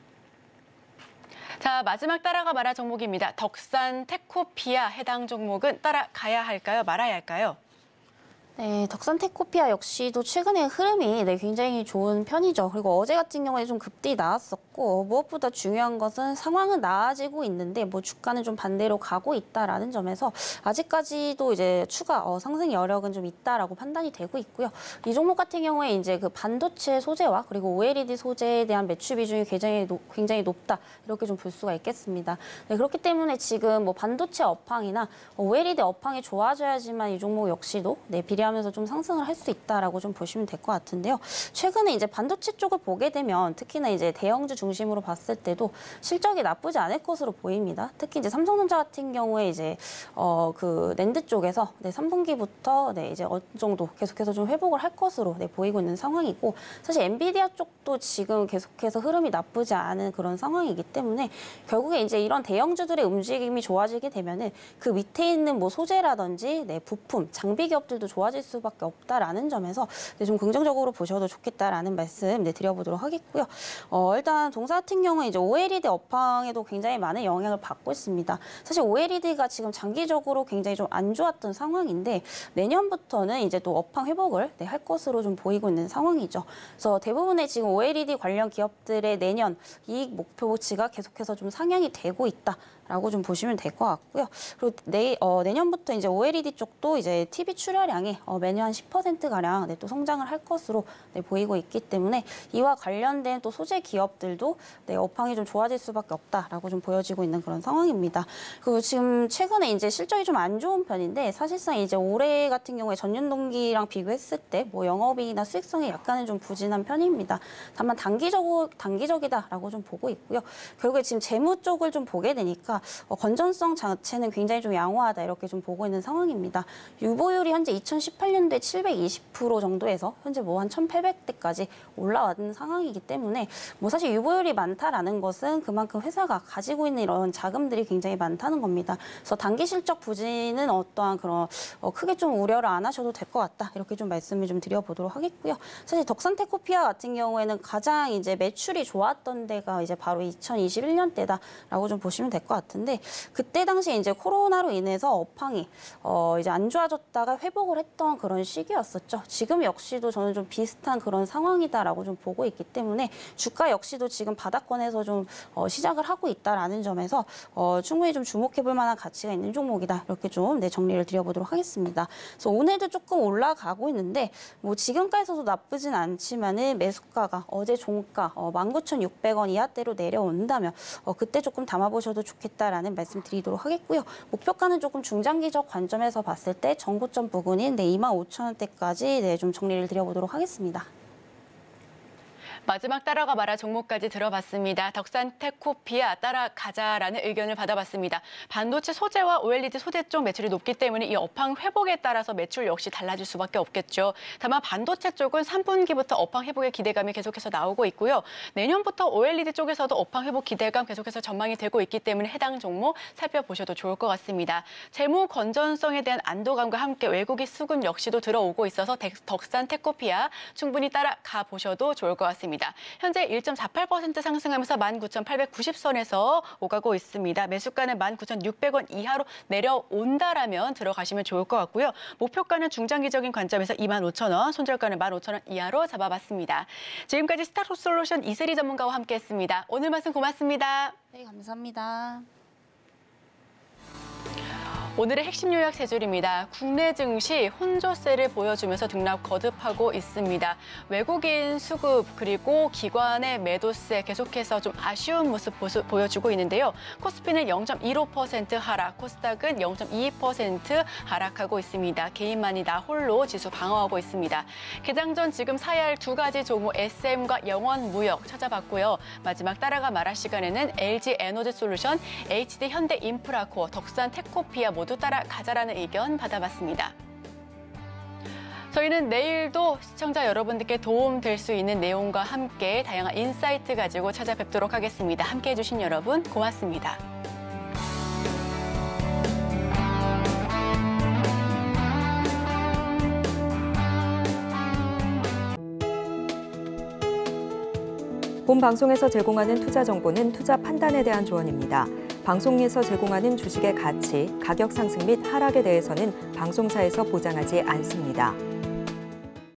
S3: 자, 마지막 따라가봐라 종목입니다. 덕산 테코피아 해당 종목은 따라가야 할까요? 말아야 할까요?
S5: 네, 덕산테코피아 역시도 최근에 흐름이 네, 굉장히 좋은 편이죠. 그리고 어제 같은 경우에 좀 급등이 나왔었고 무엇보다 중요한 것은 상황은 나아지고 있는데 뭐 주가는 좀 반대로 가고 있다라는 점에서 아직까지도 이제 추가 어, 상승 여력은 좀 있다라고 판단이 되고 있고요. 이 종목 같은 경우에 이제 그 반도체 소재와 그리고 오엘이디 소재에 대한 매출 비중이 굉장히, 노, 굉장히 높다 이렇게 좀 볼 수가 있겠습니다. 네, 그렇기 때문에 지금 뭐 반도체 업황이나 오엘이디 업황이 좋아져야지만 이 종목 역시도 네, 비례 하면서 좀 상승을 할 수 있다라고 좀 보시면 될 것 같은데요. 최근에 이제 반도체 쪽을 보게 되면 특히나 이제 대형주 중심으로 봤을 때도 실적이 나쁘지 않을 것으로 보입니다. 특히 이제 삼성전자 같은 경우에 이제 어 그 낸드 쪽에서 네, 삼 분기부터 네, 이제 어느 정도 계속해서 좀 회복을 할 것으로 네, 보이고 있는 상황이고 사실 엔비디아 쪽도 지금 계속해서 흐름이 나쁘지 않은 그런 상황이기 때문에 결국에 이제 이런 대형주들의 움직임이 좋아지게 되면은 그 밑에 있는 뭐 소재라든지 네, 부품, 장비 기업들도 좋아질 수밖에 없다라는 점에서 네, 좀 긍정적으로 보셔도 좋겠다라는 말씀 네, 드려보도록 하겠고요. 어, 일단 동사 같은 경우에 이제 오엘이디 업황에도 굉장히 많은 영향을 받고 있습니다. 사실 오엘이디가 지금 장기적으로 굉장히 좀 안 좋았던 상황인데 내년부터는 이제 또 업황 회복을 네, 할 것으로 좀 보이고 있는 상황이죠. 그래서 대부분의 지금 오엘이디 관련 기업들의 내년 이익 목표치가 계속해서 좀 상향이 되고 있다. 라고 좀 보시면 될 것 같고요. 그리고 내, 어, 내년부터 이제 오엘이디 쪽도 이제 티비 출하량이 어, 매년 한 십 퍼센트 가량 네, 또 성장을 할 것으로 네, 보이고 있기 때문에 이와 관련된 또 소재 기업들도 네, 업황이 좀 좋아질 수밖에 없다라고 좀 보여지고 있는 그런 상황입니다. 그리고 지금 최근에 이제 실적이 좀 안 좋은 편인데 사실상 이제 올해 같은 경우에 전년 동기랑 비교했을 때 뭐 영업이익이나 수익성이 약간은 좀 부진한 편입니다. 다만 단기적으로 단기적이다라고 좀 보고 있고요. 결국에 지금 재무 쪽을 좀 보게 되니까 어, 건전성 자체는 굉장히 좀 양호하다 이렇게 좀 보고 있는 상황입니다. 유보율이 현재 이천십팔 년도에 칠백이십 퍼센트 정도에서 현재 뭐 한 천팔백 대까지 올라왔는 상황이기 때문에 뭐 사실 유보율이 많다라는 것은 그만큼 회사가 가지고 있는 이런 자금들이 굉장히 많다는 겁니다. 그래서 단기 실적 부진은 어떠한 그런 어, 크게 좀 우려를 안 하셔도 될 것 같다 이렇게 좀 말씀을 좀 드려보도록 하겠고요. 사실 덕산테코피아 같은 경우에는 가장 이제 매출이 좋았던 데가 이제 바로 이천이십일 년대다라고 좀 보시면 될 것 같아요. 같은데 그때 당시 이제 코로나로 인해서 업황이 어 이제 안 좋아졌다가 회복을 했다. 했던 그런 시기였었죠. 지금 역시도 저는 좀 비슷한 그런 상황이다라고 좀 보고 있기 때문에 주가 역시도 지금 바닥권에서 좀 어, 시작을 하고 있다라는 점에서 어, 충분히 좀 주목해볼 만한 가치가 있는 종목이다. 이렇게 좀 네, 정리를 드려보도록 하겠습니다. 그래서 오늘도 조금 올라가고 있는데 뭐 지금까지도 나쁘진 않지만은 매수가가 어제 종가 어, 만 구천육백 원 이하대로 내려온다면 어, 그때 조금 담아보셔도 좋겠다라는 말씀 드리도록 하겠고요. 목표가는 조금 중장기적 관점에서 봤을 때 정고점 부근인 네, 이만 오천 원대까지 네, 좀 정리를 드려보도록 하겠습니다.
S3: 마지막 따라가 마라 종목까지 들어봤습니다. 덕산테코피아 따라가자라는 의견을 받아봤습니다. 반도체 소재와 오엘이디 소재 쪽 매출이 높기 때문에 이 업황 회복에 따라서 매출 역시 달라질 수밖에 없겠죠. 다만 반도체 쪽은 삼 분기부터 업황 회복의 기대감이 계속해서 나오고 있고요. 내년부터 오엘이디 쪽에서도 업황 회복 기대감 계속해서 전망이 되고 있기 때문에 해당 종목 살펴보셔도 좋을 것 같습니다. 재무 건전성에 대한 안도감과 함께 외국인 수급 역시도 들어오고 있어서 덕산테코피아 충분히 따라가 보셔도 좋을 것 같습니다. 현재 일 점 사팔 퍼센트 상승하면서 만 구천팔백구십 선에서 오가고 있습니다. 매수가는 만 구천육백 원 이하로 내려온다라면 들어가시면 좋을 것 같고요. 목표가는 중장기적인 관점에서 이만 오천 원, 손절가는 만 오천 원 이하로 잡아봤습니다. 지금까지 스타트솔루션 이슬이 전문가와 함께했습니다. 오늘 말씀 고맙습니다.
S5: 네, 감사합니다.
S3: 오늘의 핵심 요약 세 줄입니다. 국내 증시 혼조세를 보여주면서 등락 거듭하고 있습니다. 외국인 수급 그리고 기관의 매도세 계속해서 좀 아쉬운 모습 보여주고 있는데요. 코스피는 영 점 일오 퍼센트 하락, 코스닥은 영 점 이이 퍼센트 하락하고 있습니다. 개인만이 나 홀로 지수 방어하고 있습니다. 개장 전 지금 사야 할 두 가지 종목 에스엠과 영원무역 찾아봤고요. 마지막 따라가 말할 시간에는 엘지에너지솔루션, 에이치디현대인프라코어, 덕산테코피아 모두 따라가자라는 의견 받아봤습니다. 저희는 내일도 시청자 여러분들께 도움될 수 있는 내용과 함께 다양한 인사이트 가지고 찾아뵙도록 하겠습니다. 함께해 주신 여러분 고맙습니다.
S1: 본 방송에서 제공하는 투자 정보는 투자 판단에 대한 조언입니다. 방송에서 제공하는 주식의 가치, 가격 상승 및 하락에 대해서는 방송사에서 보장하지 않습니다.